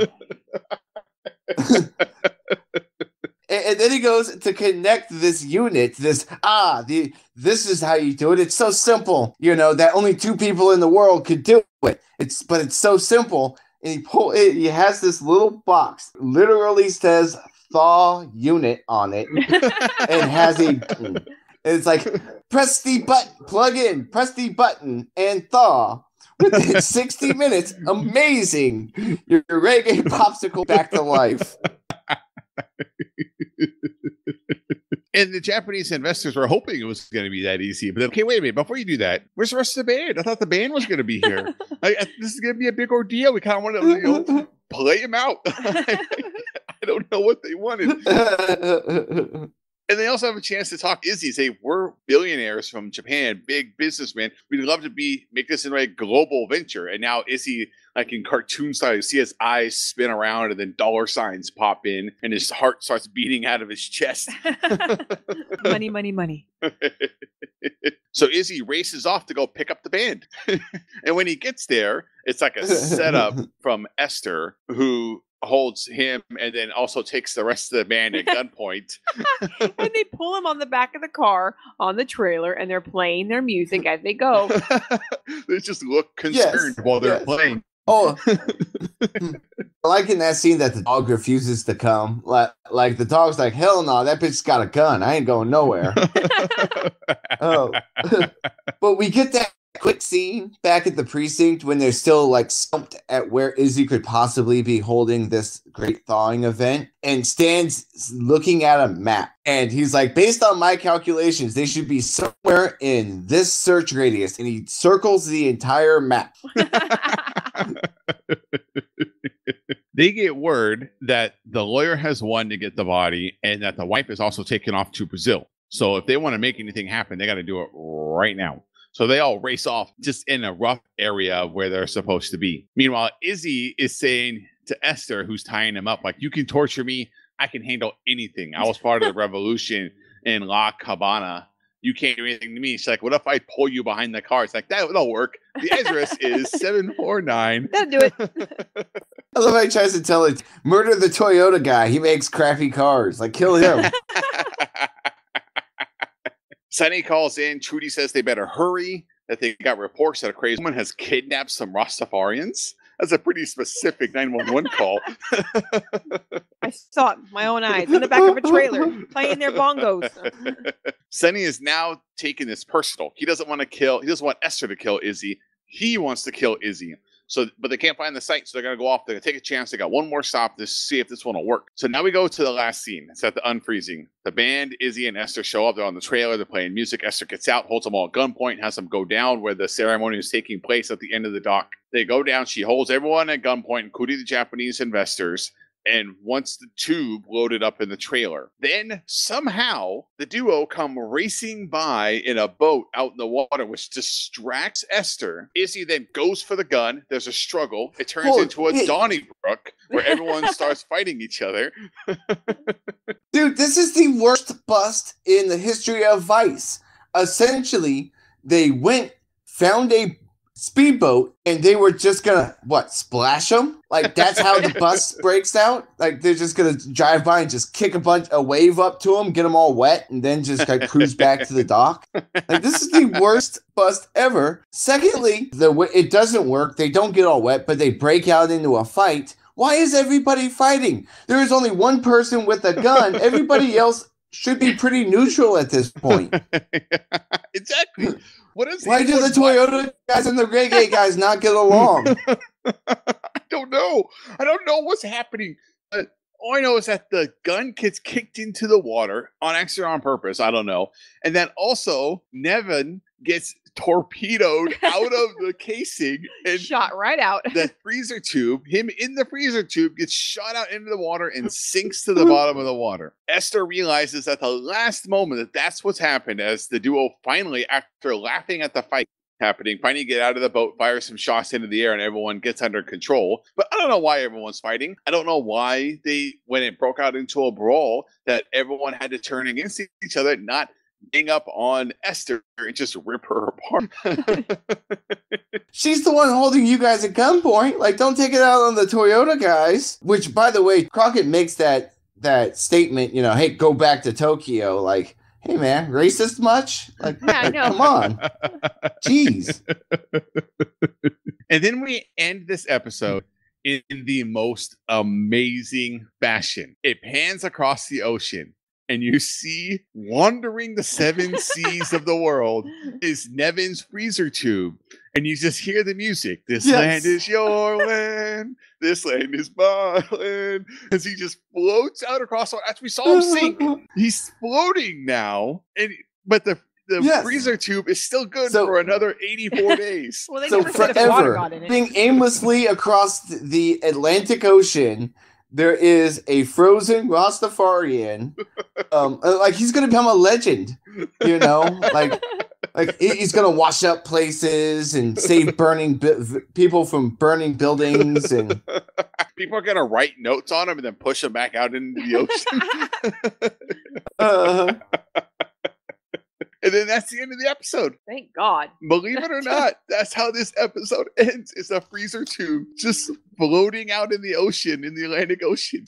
and, and then he goes to connect this unit. This ah, the this is how you do it. It's so simple, you know, that only two people in the world could do it. It's but it's so simple. And he pull it. He has this little box. Literally says Thaw unit on it, and has a. It's like, press the button, plug in, press the button, and thaw. Within sixty minutes, amazing. Your reggae popsicle back to life. And the Japanese investors were hoping it was going to be that easy. But okay, wait a minute. Before you do that, where's the rest of the band? I thought the band was going to be here. I, I, this is going to be a big ordeal. We kind of want to you know, play them out. I don't know what they wanted. And they also have a chance to talk to Izzy, say, we're billionaires from Japan, big businessmen. We'd love to be make this into a global venture. And now Izzy, like in cartoon style, you see his eyes spin around and then dollar signs pop in and his heart starts beating out of his chest. Money, money, money. So Izzy races off to go pick up the band. And when he gets there, it's like a setup from Esther, who holds him and then also takes the rest of the band at gunpoint. And they pull him on the back of the car on the trailer and they're playing their music as they go. They just look concerned yes, while they're yes. playing. Oh, I like in that scene that the dog refuses to come. Like, like the dog's like, hell no, that bitch's got a gun. I ain't going nowhere. Oh, but we get that quick scene back at the precinct when they're still like stumped at where Izzy could possibly be holding this great thawing event, and Stan's looking at a map and he's like, based on my calculations, they should be somewhere in this search radius, and he circles the entire map. They get word that the lawyer has won to get the body and that the wife is also taken off to Brazil. So if they want to make anything happen, they got to do it right now. So they all race off just in a rough area where they're supposed to be. Meanwhile, Izzy is saying to Esther, who's tying him up, like, you can torture me. I can handle anything. I was part of the revolution in La Cabana. You can't do anything to me. She's like, what if I pull you behind the car? It's like, that'll work. The address is seven four nine. That'll do it. I love how he tries to tell it, murder the Toyota guy. He makes crappy cars. Like, kill him. Sonny calls in. Trudy says they better hurry, that they got reports that a crazy woman has kidnapped some Rastafarians. That's a pretty specific nine one one call. I saw it with my own eyes in the back of a trailer playing their bongos. Sonny is now taking this personal. He doesn't want to kill, he doesn't want Esther to kill Izzy. He wants to kill Izzy. So, but they can't find the site, so they're going to go off. They're going to take a chance. They got one more stop to see if this one will work. So now we go to the last scene. It's at the unfreezing. The band, Izzy and Esther show up. They're on the trailer. They're playing music. Esther gets out, holds them all at gunpoint, has them go down where the ceremony is taking place at the end of the dock. They go down. She holds everyone at gunpoint, including the Japanese investors, and wants the tube loaded up in the trailer. Then somehow the duo come racing by in a boat out in the water, which distracts Esther. Izzy then goes for the gun. There's a struggle. It turns oh, into a it- Donnybrook where everyone starts fighting each other. Dude, this is the worst bust in the history of Vice. Essentially, they went, found a speedboat, and they were just gonna what splash them, like that's how the bus breaks out. Like they're just gonna drive by and just kick a bunch a wave up to them, get them all wet, and then just like cruise back to the dock. Like this is the worst bust ever. Secondly, the way it doesn't work, they don't get all wet, but they break out into a fight. Why is everybody fighting? There is only one person with a gun. Everybody else should be pretty neutral at this point. Exactly. What is Why do the Toyota guys and the reggae guys not get along? I don't know. I don't know what's happening. Uh, all I know is that the gun gets kicked into the water on accident or on purpose. I don't know. And then also Nevin gets torpedoed out of the casing and shot right out. The freezer tube, him in the freezer tube, gets shot out into the water and sinks to the bottom of the water. Esther realizes at the last moment that that's what's happened, as the duo finally, after laughing at the fight happening, finally get out of the boat, fire some shots into the air, and everyone gets under control. But I don't know why everyone's fighting. I don't know why they, when it broke out into a brawl, that everyone had to turn against each other, not gang up on Esther and just rip her apart. She's the one holding you guys at gunpoint. Like, don't take it out on the Toyota guys. Which, by the way, Crockett makes that that statement, you know, hey, go back to Tokyo. Like, hey, man, racist much? Like, yeah, I know. Come on. Jeez. And then we end this episode in the most amazing fashion. It pans across the ocean, and you see, wandering the seven seas of the world, is Nevin's freezer tube. And you just hear the music. This yes. land is your land. This land is my land. As he just floats out across. As we saw him sink, he's floating now. And but the the yes. freezer tube is still good so, for another eighty-four days. Well, they so never forever, being aimlessly across the Atlantic Ocean, there is a frozen Rastafarian. Um, like he's gonna become a legend, you know, like like he's gonna wash up places and save burning bi- people from burning buildings, and people are gonna write notes on him and then push him back out into the ocean. uh, And then that's the end of the episode. Thank God. Believe it or not, that's how this episode ends. It's a freezer tube just floating out in the ocean, in the Atlantic Ocean.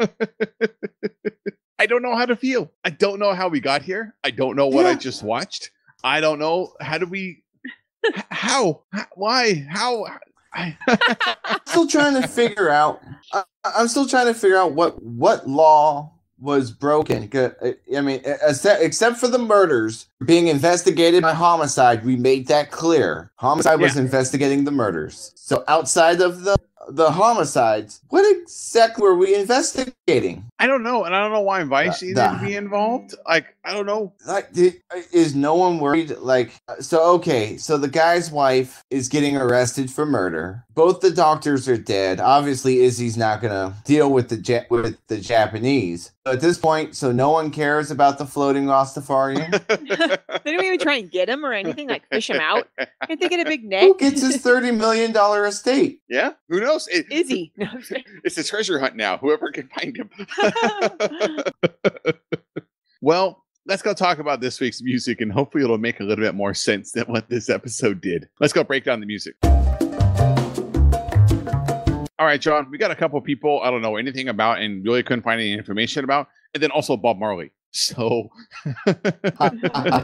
I don't know how to feel. I don't know how we got here. I don't know what Yeah. I just watched. I don't know. How do we... h- How? H- Why? How? I... still trying to figure out. I, I'm still trying to figure out what what law was broken. 'Cause, uh, I mean, except, except for the murders being investigated by homicide, we made that clear. Homicide was Yeah. investigating the murders. So outside of the the homicides, what exactly were we investigating? I don't know. And I don't know why Vice The- needed the- to be involved. Like, I don't know. Like, did, is no one worried? Like, so okay, so the guy's wife is getting arrested for murder. Both the doctors are dead. Obviously, Izzy's not gonna deal with the ja- with the Japanese. But at this point, so no one cares about the floating Rastafarian. They don't even try and get him or anything, like fish him out. Can't they get a big net? Who gets his thirty million dollar estate? Yeah? Who knows? It, Izzy. No, I'm kidding. It's a treasure hunt now. Whoever can find him. Well, let's go talk about this week's music, and hopefully it'll make a little bit more sense than what this episode did. Let's go break down the music. All right, John, we got a couple people I don't know anything about and really couldn't find any information about, and then also Bob Marley. So, what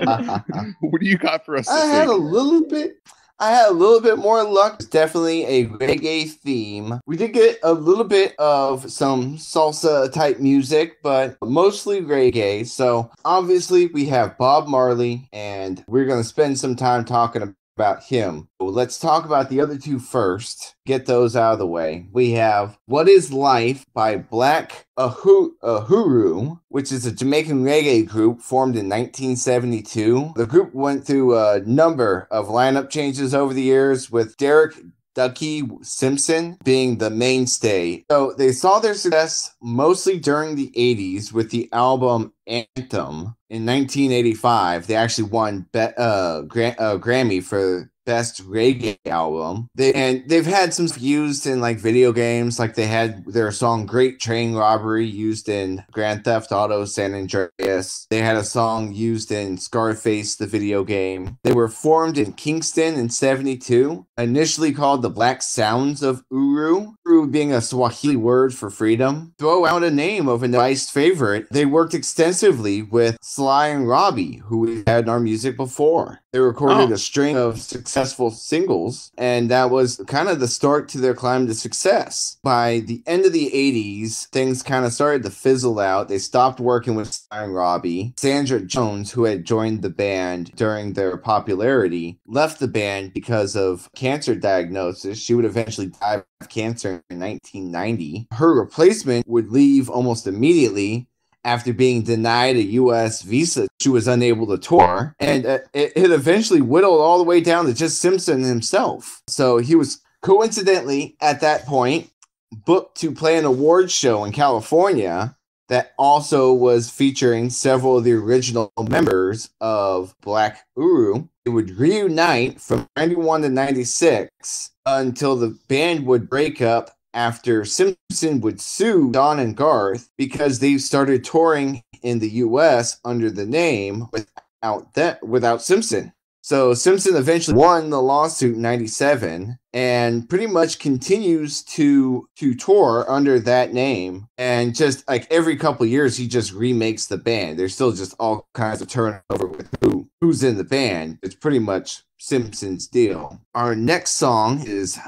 do you got for us this I had a week? little bit. I had a little bit more luck. It's definitely a reggae theme. We did get a little bit of some salsa type music, but mostly reggae. So obviously we have Bob Marley, and we're going to spend some time talking about him. So let's talk about the other two first. Get those out of the way. We have What Is Life by Black Uhuru, Uhuru, which is a Jamaican reggae group formed in nineteen seventy-two. The group went through a number of lineup changes over the years, with Derek Ducky Simpson being the mainstay. So they saw their success mostly during the eighties with the album Anthem. In nineteen eighty-five, they actually won be- uh, Gra- uh, Grammy for Best Reggae Album. They and they've had some used in like video games, like they had their song Great Train Robbery used in Grand Theft Auto San Andreas. They had a song used in Scarface, the video game. They were formed in Kingston in seventy-two, initially called the Black Sounds of Uru, Uru being a Swahili word for freedom. Throw out a name of a nice favorite. They worked extensively with Sly and Robbie, who we've had in our music before. They recorded Oh. a string of successful singles, and that was kind of the start to their climb to success. By the end of the eighties, things kind of started to fizzle out. They stopped working with Sly and Robbie. Sandra Jones, who had joined the band during their popularity, left the band because of cancer diagnosis. She would eventually die of cancer in nineteen ninety. Her replacement would leave almost immediately. After being denied a U S visa, she was unable to tour, and uh, it, it eventually whittled all the way down to just Simpson himself. So he was coincidentally, at that point, booked to play an awards show in California that also was featuring several of the original members of Black Uru. It would reunite from ninety-one to ninety-six until the band would break up after Simpson would sue Don and Garth because they started touring in the U S under the name without that without Simpson. So Simpson eventually won the lawsuit in ninety-seven and pretty much continues to to tour under that name. And just like every couple of years, he just remakes the band. There's still just all kinds of turnover with who who's in the band. It's pretty much Simpson's deal. Our next song is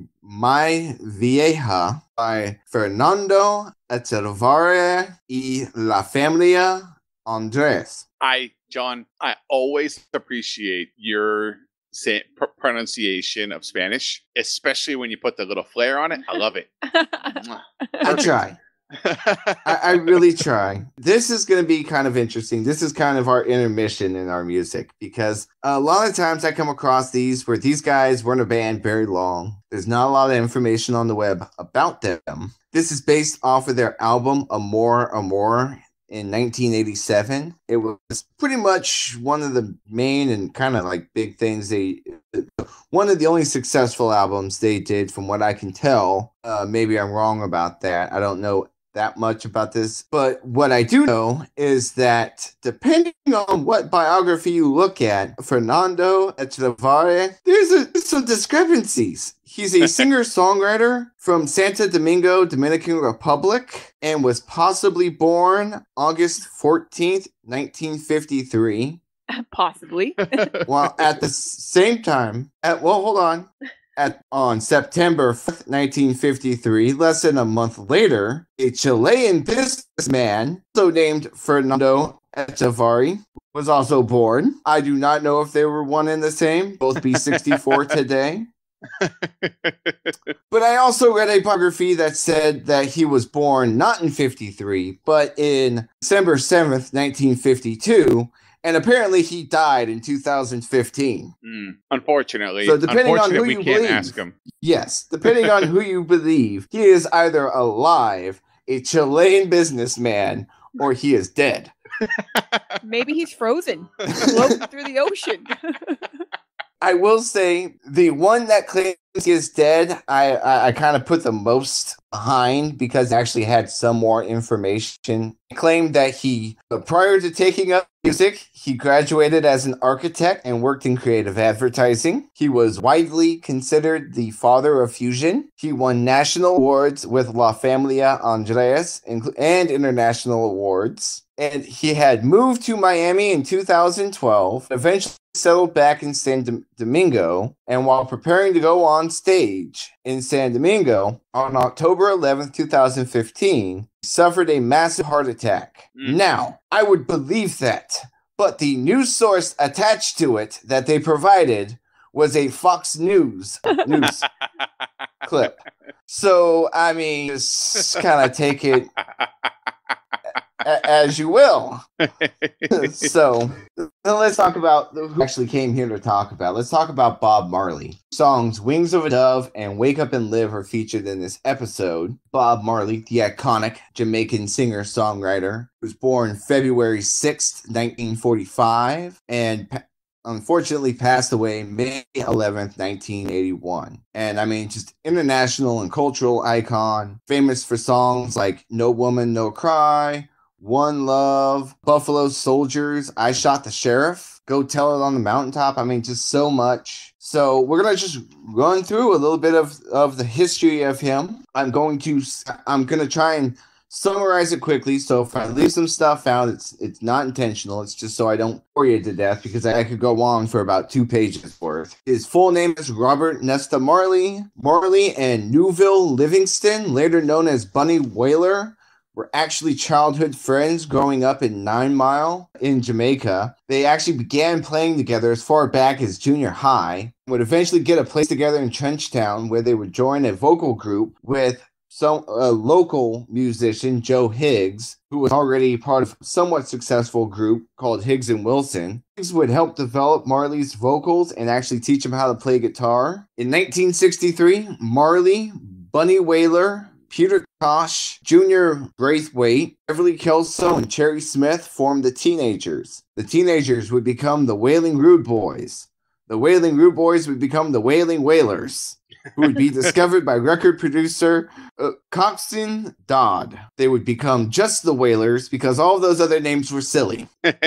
My Vieja by Fernando Echevarria y La Familia Andres. I, John, I always appreciate your say, pr- pronunciation of Spanish, especially when you put the little flair on it. I love it. Mwah. I try. I, I really try. This is going to be kind of interesting. This is kind of our intermission in our music because a lot of times I come across these where these guys weren't a band very long. There's not a lot of information on the web about them. This is based off of their album Amor Amor in nineteen eighty-seven. It was pretty much one of the main and kind of like big things they, one of the only successful albums they did from what I can tell. Uh, maybe I'm wrong about that. I don't know that much about this, but what I do know is that depending on what biography you look at, Fernando Echevarria, there's, a, there's some discrepancies. He's a singer-songwriter from Santo Domingo, Dominican Republic, and was possibly born August fourteenth, nineteen fifty-three. Possibly. While at the same time, at well, hold on. At, on September fifth, nineteen fifty-three, less than a month later, a Chilean businessman, also named Fernando Echevarria, was also born. I do not know if they were one and the same, both be sixty-four today. But I also read a biography that said that he was born not in fifty-three, but in December seventh, nineteen fifty-two. And apparently he died in two thousand fifteen. Mm, unfortunately. So depending on who we you can't believe, ask him. Yes, depending on who you believe, he is either alive, a Chilean businessman, or he is dead. Maybe he's frozen, floating through the ocean. I will say the one that claims he is dead, I I, I kind of put the most behind because it actually had some more information. He claimed that he, prior to taking up music, he graduated as an architect and worked in creative advertising. He was widely considered the father of fusion. He won national awards with La Familia Andres and international awards. And he had moved to Miami in two thousand twelve, eventually settled back in San Domingo, and while preparing to go on stage in San Domingo on October eleventh, two thousand fifteen, he suffered a massive heart attack. Mm. Now, I would believe that, but the news source attached to it that they provided was a Fox News news clip. So, I mean, just kind of take it as you will. So let's talk about who actually came here to talk about. Let's talk about Bob Marley. Songs Wings of a Dove and Wake Up and Live are featured in this episode. Bob Marley, the iconic Jamaican singer-songwriter, was born February sixth, nineteen forty-five, and pa- unfortunately passed away May eleventh, nineteen eighty-one. And I mean, just international and cultural icon, famous for songs like No Woman, No Cry, One Love, Buffalo Soldiers, I Shot the Sheriff, Go Tell It on the Mountaintop. I mean, just so much. So we're going to just run through a little bit of, of the history of him. I'm going to, I'm going to try and summarize it quickly. So if I leave some stuff out, it's it's not intentional. It's just so I don't bore you to death because I, I could go on for about two pages worth. His full name is Robert Nesta Marley. Marley and Newville Livingston, later known as Bunny Wailer, were actually childhood friends growing up in Nine Mile in Jamaica. They actually began playing together as far back as junior high, would eventually get a place together in Trenchtown where they would join a vocal group with some a local musician, Joe Higgs, who was already part of a somewhat successful group called Higgs and Wilson. Higgs would help develop Marley's vocals and actually teach him how to play guitar. In nineteen sixty-three, Marley, Bunny Wailer, Peter Tosh, Junior Braithwaite, Beverly Kelso, and Cherry Smith formed the Teenagers. The Teenagers would become the Wailing Rude Boys. The Wailing Rude Boys would become the Wailing Wailers, who would be discovered by record producer uh, Coxon Dodd. They would become just the Wailers because all of those other names were silly.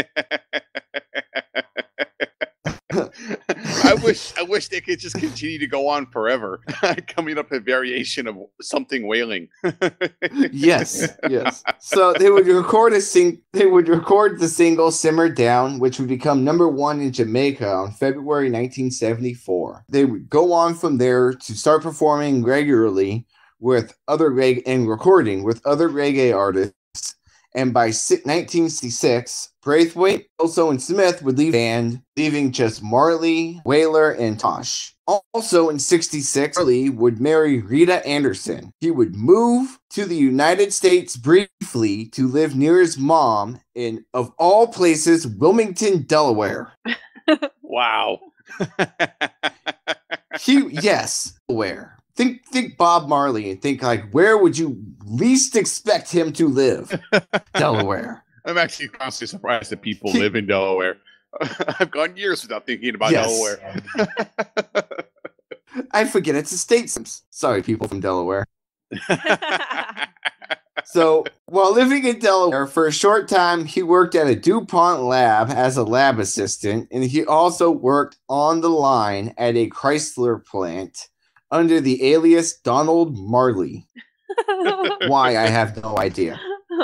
I wish I wish they could just continue to go on forever, coming up with a variation of something wailing. yes, yes. So they would record a sing. They would record the single "Simmer Down," which would become number one in Jamaica on February nineteen seventy-four. They would go on from there to start performing regularly with other reggae and recording with other reggae artists. And by nineteen sixty-six, Braithwaite, Kelso, and Smith would leave the band, leaving just Marley, Wailer, and Tosh. Also in sixty-six, Marley would marry Rita Anderson. He would move to the United States briefly to live near his mom in, of all places, Wilmington, Delaware. Wow. He, yes, Delaware. Think, think Bob Marley and think like, where would you least expect him to live? Delaware. I'm actually constantly surprised that people live in Delaware. I've gone years without thinking about Yes. Delaware. I forget it's a state. Sorry, people from Delaware. So, while living in Delaware for a short time, he worked at a DuPont lab as a lab assistant, and he also worked on the line at a Chrysler plant under the alias Donald Marley. Why, I have no idea.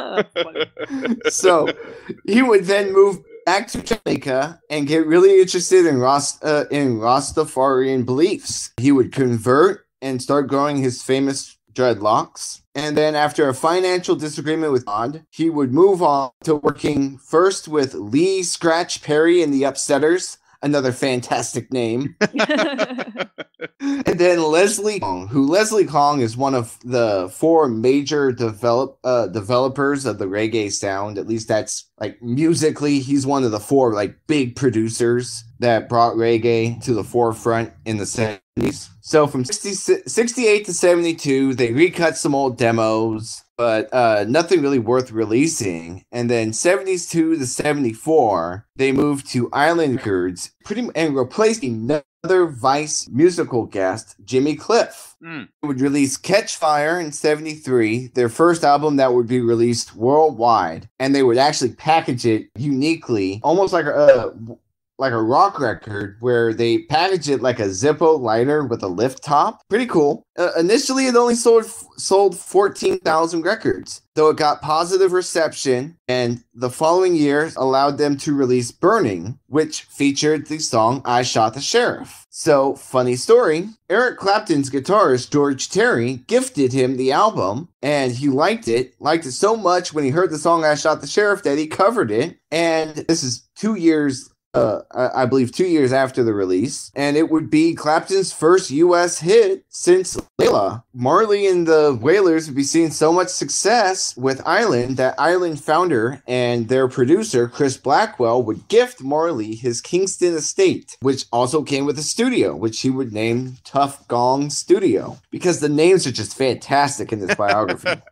So, he would then move back to Jamaica and get really interested in, Rast- uh, in Rastafarian beliefs. He would convert and start growing his famous dreadlocks. And then after a financial disagreement with God, he would move on to working first with Lee Scratch Perry and the Upsetters, another fantastic name. And then Leslie Kong, who Leslie Kong is one of the four major develop uh, developers of the reggae sound. At least that's like musically, he's one of the four like big producers that brought reggae to the forefront in the seventies. So from sixty-eight to seventy-two, they recut some old demos, but uh, nothing really worth releasing. And then seventy-two to seventy-four, they moved to Island Records, pretty and replaced another Vice musical guest, Jimmy Cliff. Mm. They would release Catch Fire in seventy-three, their first album that would be released worldwide, and they would actually package it uniquely, almost like a uh, like a rock record, where they package it like a Zippo lighter with a lift top. Pretty cool. Uh, initially, it only sold sold fourteen thousand records, though it got positive reception, and the following year allowed them to release Burning, which featured the song I Shot the Sheriff. So, funny story, Eric Clapton's guitarist George Terry gifted him the album, and he liked it, liked it so much when he heard the song I Shot the Sheriff that he covered it, and this is two years Uh, I believe two years after the release, and it would be Clapton's first U S hit since Layla. Marley and the Wailers would be seeing so much success with Island that Island founder and their producer, Chris Blackwell, would gift Marley his Kingston estate, which also came with a studio, which he would name Tough Gong Studio, because the names are just fantastic in this biography.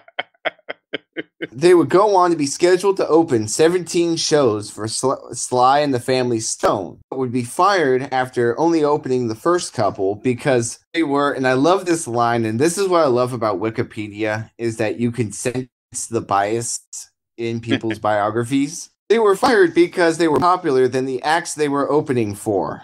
They would go on to be scheduled to open seventeen shows for Sl- Sly and the Family Stone, but would be fired after only opening the first couple because they were, and I love this line, and this is what I love about Wikipedia, is that you can sense the bias in people's biographies. They were fired because they were popular than the acts they were opening for.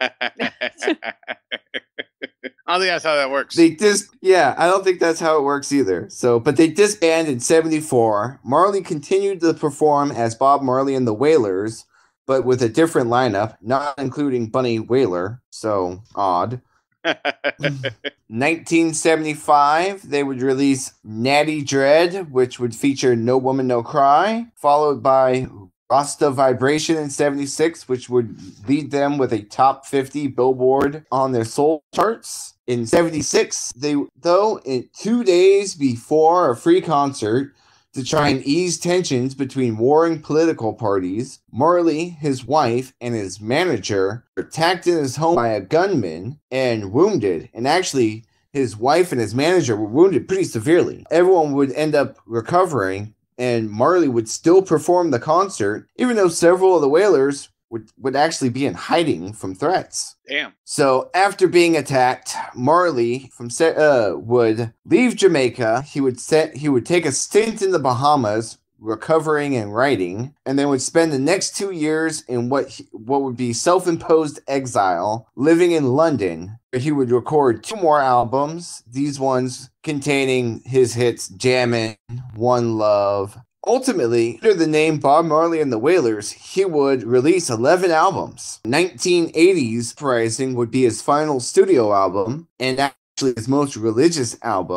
I don't think that's how that works. They dis yeah, I don't think that's how it works either. So, but they disbanded in seventy-four. Marley continued to perform as Bob Marley and the Wailers, but with a different lineup, not including Bunny Wailer. So odd. nineteen seventy-five, they would release Natty Dread, which would feature No Woman No Cry, followed by Rasta Vibration in seventy-six, which would lead them with a top fifty Billboard on their soul charts. In seventy-six, they though, in two days before a free concert to try and ease tensions between warring political parties, Marley, his wife, and his manager were attacked in his home by a gunman and wounded. And actually, his wife and his manager were wounded pretty severely. Everyone would end up recovering, and Marley would still perform the concert, even though several of the Wailers would, would actually be in hiding from threats. Damn. So after being attacked, Marley from uh, would leave Jamaica. He would set he would take a stint in the Bahamas, recovering and writing, and then would spend the next two years in what he, what would be self-imposed exile, living in London. He would record two more albums, these ones containing his hits Jammin', One Love. Ultimately, under the name Bob Marley and the Wailers, he would release eleven albums. nineteen eighties Uprising would be his final studio album, and actually his most religious album,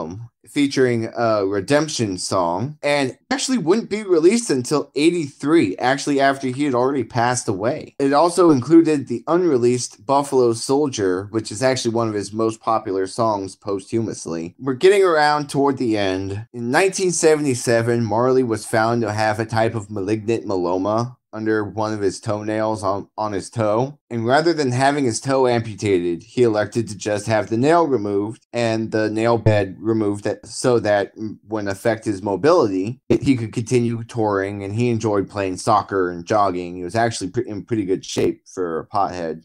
featuring a redemption song, and actually wouldn't be released until eighty-three, actually after he had already passed away. It also included the unreleased Buffalo Soldier, which is actually one of his most popular songs posthumously. We're getting around toward the end. In nineteen seventy-seven, Marley was found to have a type of malignant myeloma under one of his toenails on, on his toe. And rather than having his toe amputated, he elected to just have the nail removed and the nail bed removed that, so that when affect his mobility, he could continue touring, and he enjoyed playing soccer and jogging. He was actually pre- in pretty good shape for a pothead.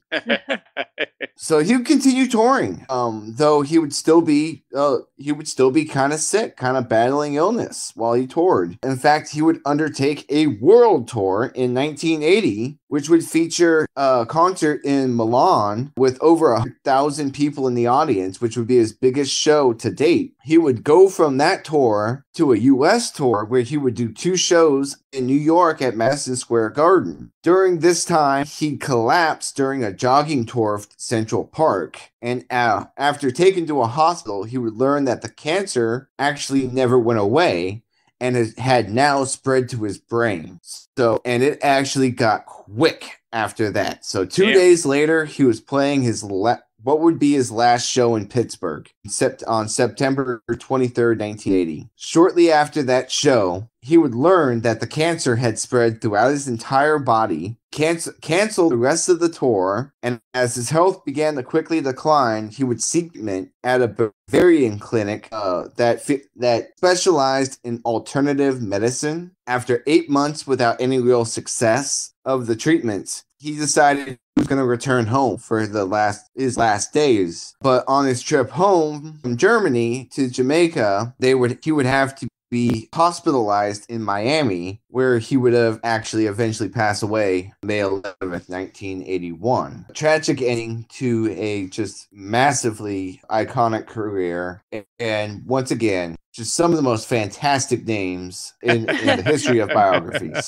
So he would continue touring, um, though he would still be uh, he would still be kind of sick, kind of battling illness while he toured. In fact, he would undertake a world tour in nineteen eighty, which would feature a concert in Milan with over a thousand people in the audience, which would be his biggest show to date. He would go from that tour to a U S tour where he would do two shows in New York at Madison Square Garden. During this time, he collapsed during a jogging tour of Central Park. And uh, after taken to a hospital, he would learn that the cancer actually never went away and it had now spread to his brain. So, and it actually got quick after that. So two Damn. days later, he was playing his la- what would be his last show in Pittsburgh on September twenty-third, nineteen eighty. Shortly after that show, he would learn that the cancer had spread throughout his entire body, cancel, canceled the rest of the tour, and as his health began to quickly decline, he would seek treatment at a Bavarian clinic uh, that fi- that specialized in alternative medicine. After eight months without any real success of the treatments, he decided he was going to return home for the last his last days. But on his trip home from Germany to Jamaica, they would he would have to be hospitalized in Miami, where he would have actually eventually passed away May eleventh, nineteen eighty-one. A tragic ending to a just massively iconic career. And once again, just some of the most fantastic names in, in the history of biographies.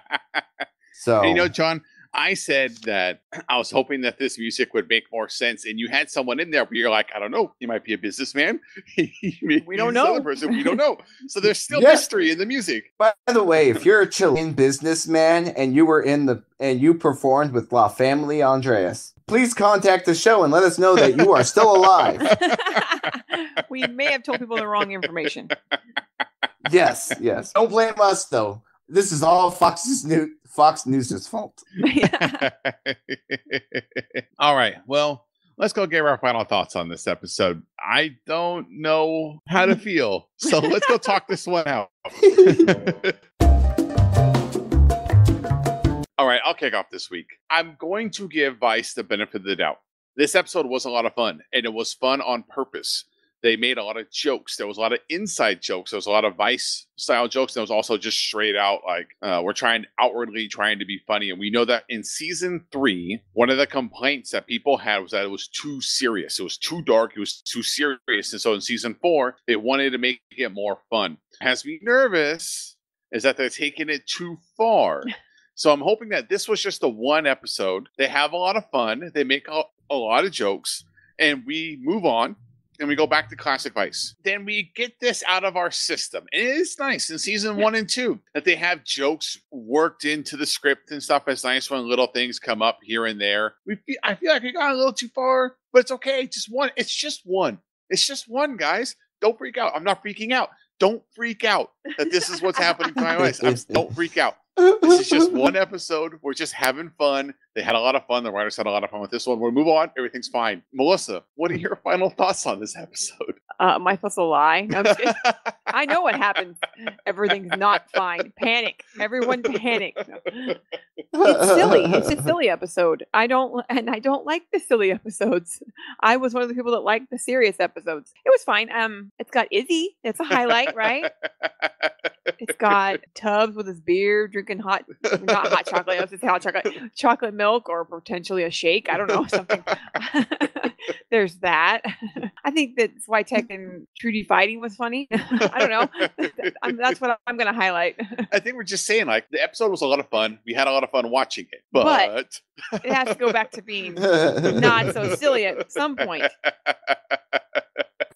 So, and you know, John, I said that I was hoping that this music would make more sense, and you had someone in there, but you're like, I don't know, he might be a businessman. We don't know. Person. We don't know. So there's still yeah. mystery in the music. By the way, if you're a Chilean businessman and you were in the and you performed with La Family Andreas, please contact the show and let us know that you are still alive. We may have told people the wrong information. Yes, yes. Don't blame us though. This is all Fox's new Fox News' fault. All right. Well, let's go get our final thoughts on this episode. I don't know how to feel, so let's go talk this one out. All right, I'll kick off this week. I'm going to give Vice the benefit of the doubt. This episode was a lot of fun, and it was fun on purpose. They made a lot of jokes. There was a lot of inside jokes. There was a lot of Vice-style jokes. There was also just straight out, like, uh, we're trying, outwardly trying to be funny. And we know that in season three, one of the complaints that people had was that it was too serious. It was too dark. It was too serious. And so in season four, they wanted to make it more fun. What has me nervous is that they're taking it too far. So I'm hoping that this was just the one episode. They have a lot of fun. They make a, a lot of jokes. And we move on. And we go back to classic Vice. Then we get this out of our system. And it is nice in season one and two that they have jokes worked into the script and stuff. It's nice when little things come up here and there. We feel, I feel like we got a little too far, but it's okay. Just one. It's just one. It's just one, guys. Don't freak out. I'm not freaking out. Don't freak out that this is what's happening to my Vice. I'm, don't freak out. This is just one episode. We're just having fun. They had a lot of fun. The writers had a lot of fun with this one. We'll move on. Everything's fine. Melissa, what are your final thoughts on this episode? Uh, am I supposed to lie? No, I'm just kidding. I know what happens. Everything's not fine. Panic. Everyone panic. No. It's silly. It's a silly episode. I don't, and I don't like the silly episodes. I was one of the people that liked the serious episodes. It was fine. Um, it's got Izzy. It's a highlight, right? It's got Tubbs with his beer, drinking hot, not hot chocolate. I was just hot chocolate, chocolate milk, or potentially a shake. I don't know, something. There's that. I think that's why Tech and Trudy fighting was funny. I don't know. I'm, that's what I'm going to highlight. I think we're just saying, like, the episode was a lot of fun. We had a lot of fun watching it, but, but it has to go back to being not so silly at some point.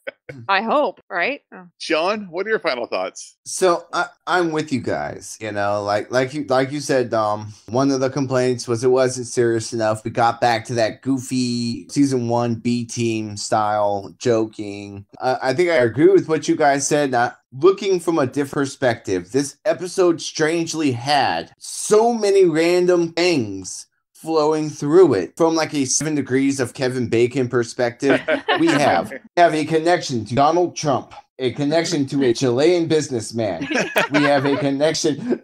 I hope, right? Oh. Sean, what are your final thoughts? So I, I'm with you guys. You know, like like you like you said, Dom. One of the complaints was it wasn't serious enough. We got back to that goofy season one B team style joking. Uh, I think I agree with what you guys said. Not looking from a different perspective, this episode strangely had so many random things flowing through it. From like a seven degrees of Kevin Bacon perspective, we have have a connection to Donald Trump, a connection to a Chilean businessman. We have a connection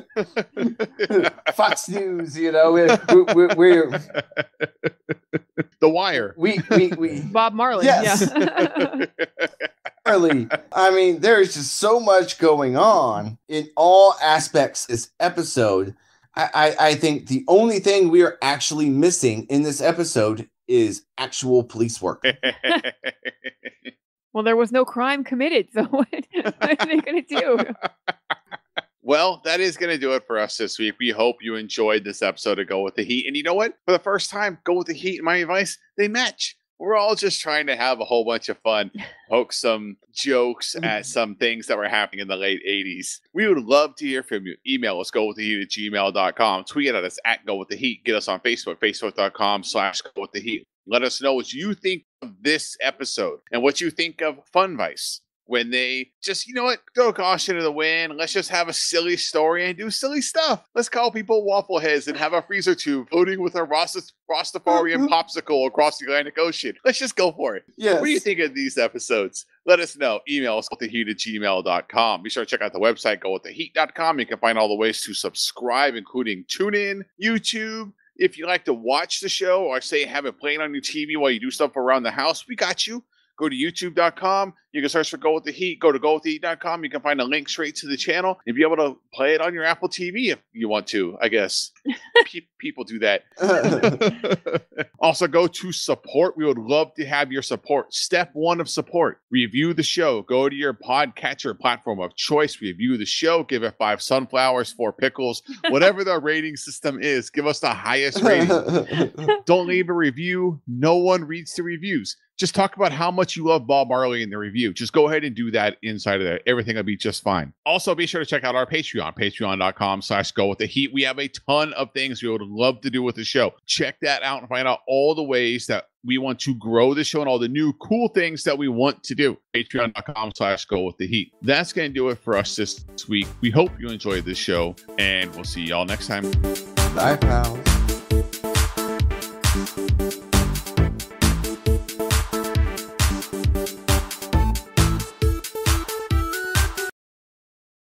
Fox News, you know, we're, we're, we're The Wire. We we we Bob Marley. Yes. Yeah. Marley. I mean, there's just so much going on in all aspects of this episode. I, I, I think the only thing we are actually missing in this episode is actual police work. Well, there was no crime committed, so what, what are they going to do? Well, that is going to do it for us this week. We hope you enjoyed this episode of Go With The Heat. And you know what? For the first time, Go With The Heat and my advice, they match. We're all just trying to have a whole bunch of fun, poke some jokes at some things that were happening in the late eighties. We would love to hear from you. Email us, go with the heat at gmail dot com. Tweet at us at Go With The Heat. Get us on Facebook, facebook.com slash Go With The Heat. Let us know what you think of this episode and what you think of Fun Vice. When they just, you know what, throw caution to the wind. Let's just have a silly story and do silly stuff. Let's call people waffle heads and have a freezer tube floating with a Rast- Rastafarian popsicle across the Atlantic Ocean. Let's just go for it. Yes. What do you think of these episodes? Let us know. Email us, go with the heat at gmail dot com. Be sure to check out the website, go with the heat dot com. You can find all the ways to subscribe, including TuneIn, YouTube. If you like to watch the show or say have it playing on your T V while you do stuff around the house, we got you. Go to youtube dot com. You can search for Go With The Heat. Go to go with the heat dot com. You can find a link straight to the channel and be able to play it on your Apple T V if you want to, I guess. Pe- people do that. Also, go to support. We would love to have your support. Step one of support. Review the show. Go to your podcatcher platform of choice. Review the show. Give it five sunflowers, four pickles. Whatever the rating system is, give us the highest rating. Don't leave a review. No one reads the reviews. Just talk about how much you love Bob Marley in the review. Just go ahead and do that inside of there. Everything will be just fine. Also, be sure to check out our Patreon, patreon dot com slash go with the heat. We have a ton of things we would love to do with the show. Check that out and find out all the ways that we want to grow the show and all the new cool things that we want to do. patreon dot com slash go with the heat. That's going to do it for us this week. We hope you enjoyed this show, and we'll see y'all next time. Bye, pals.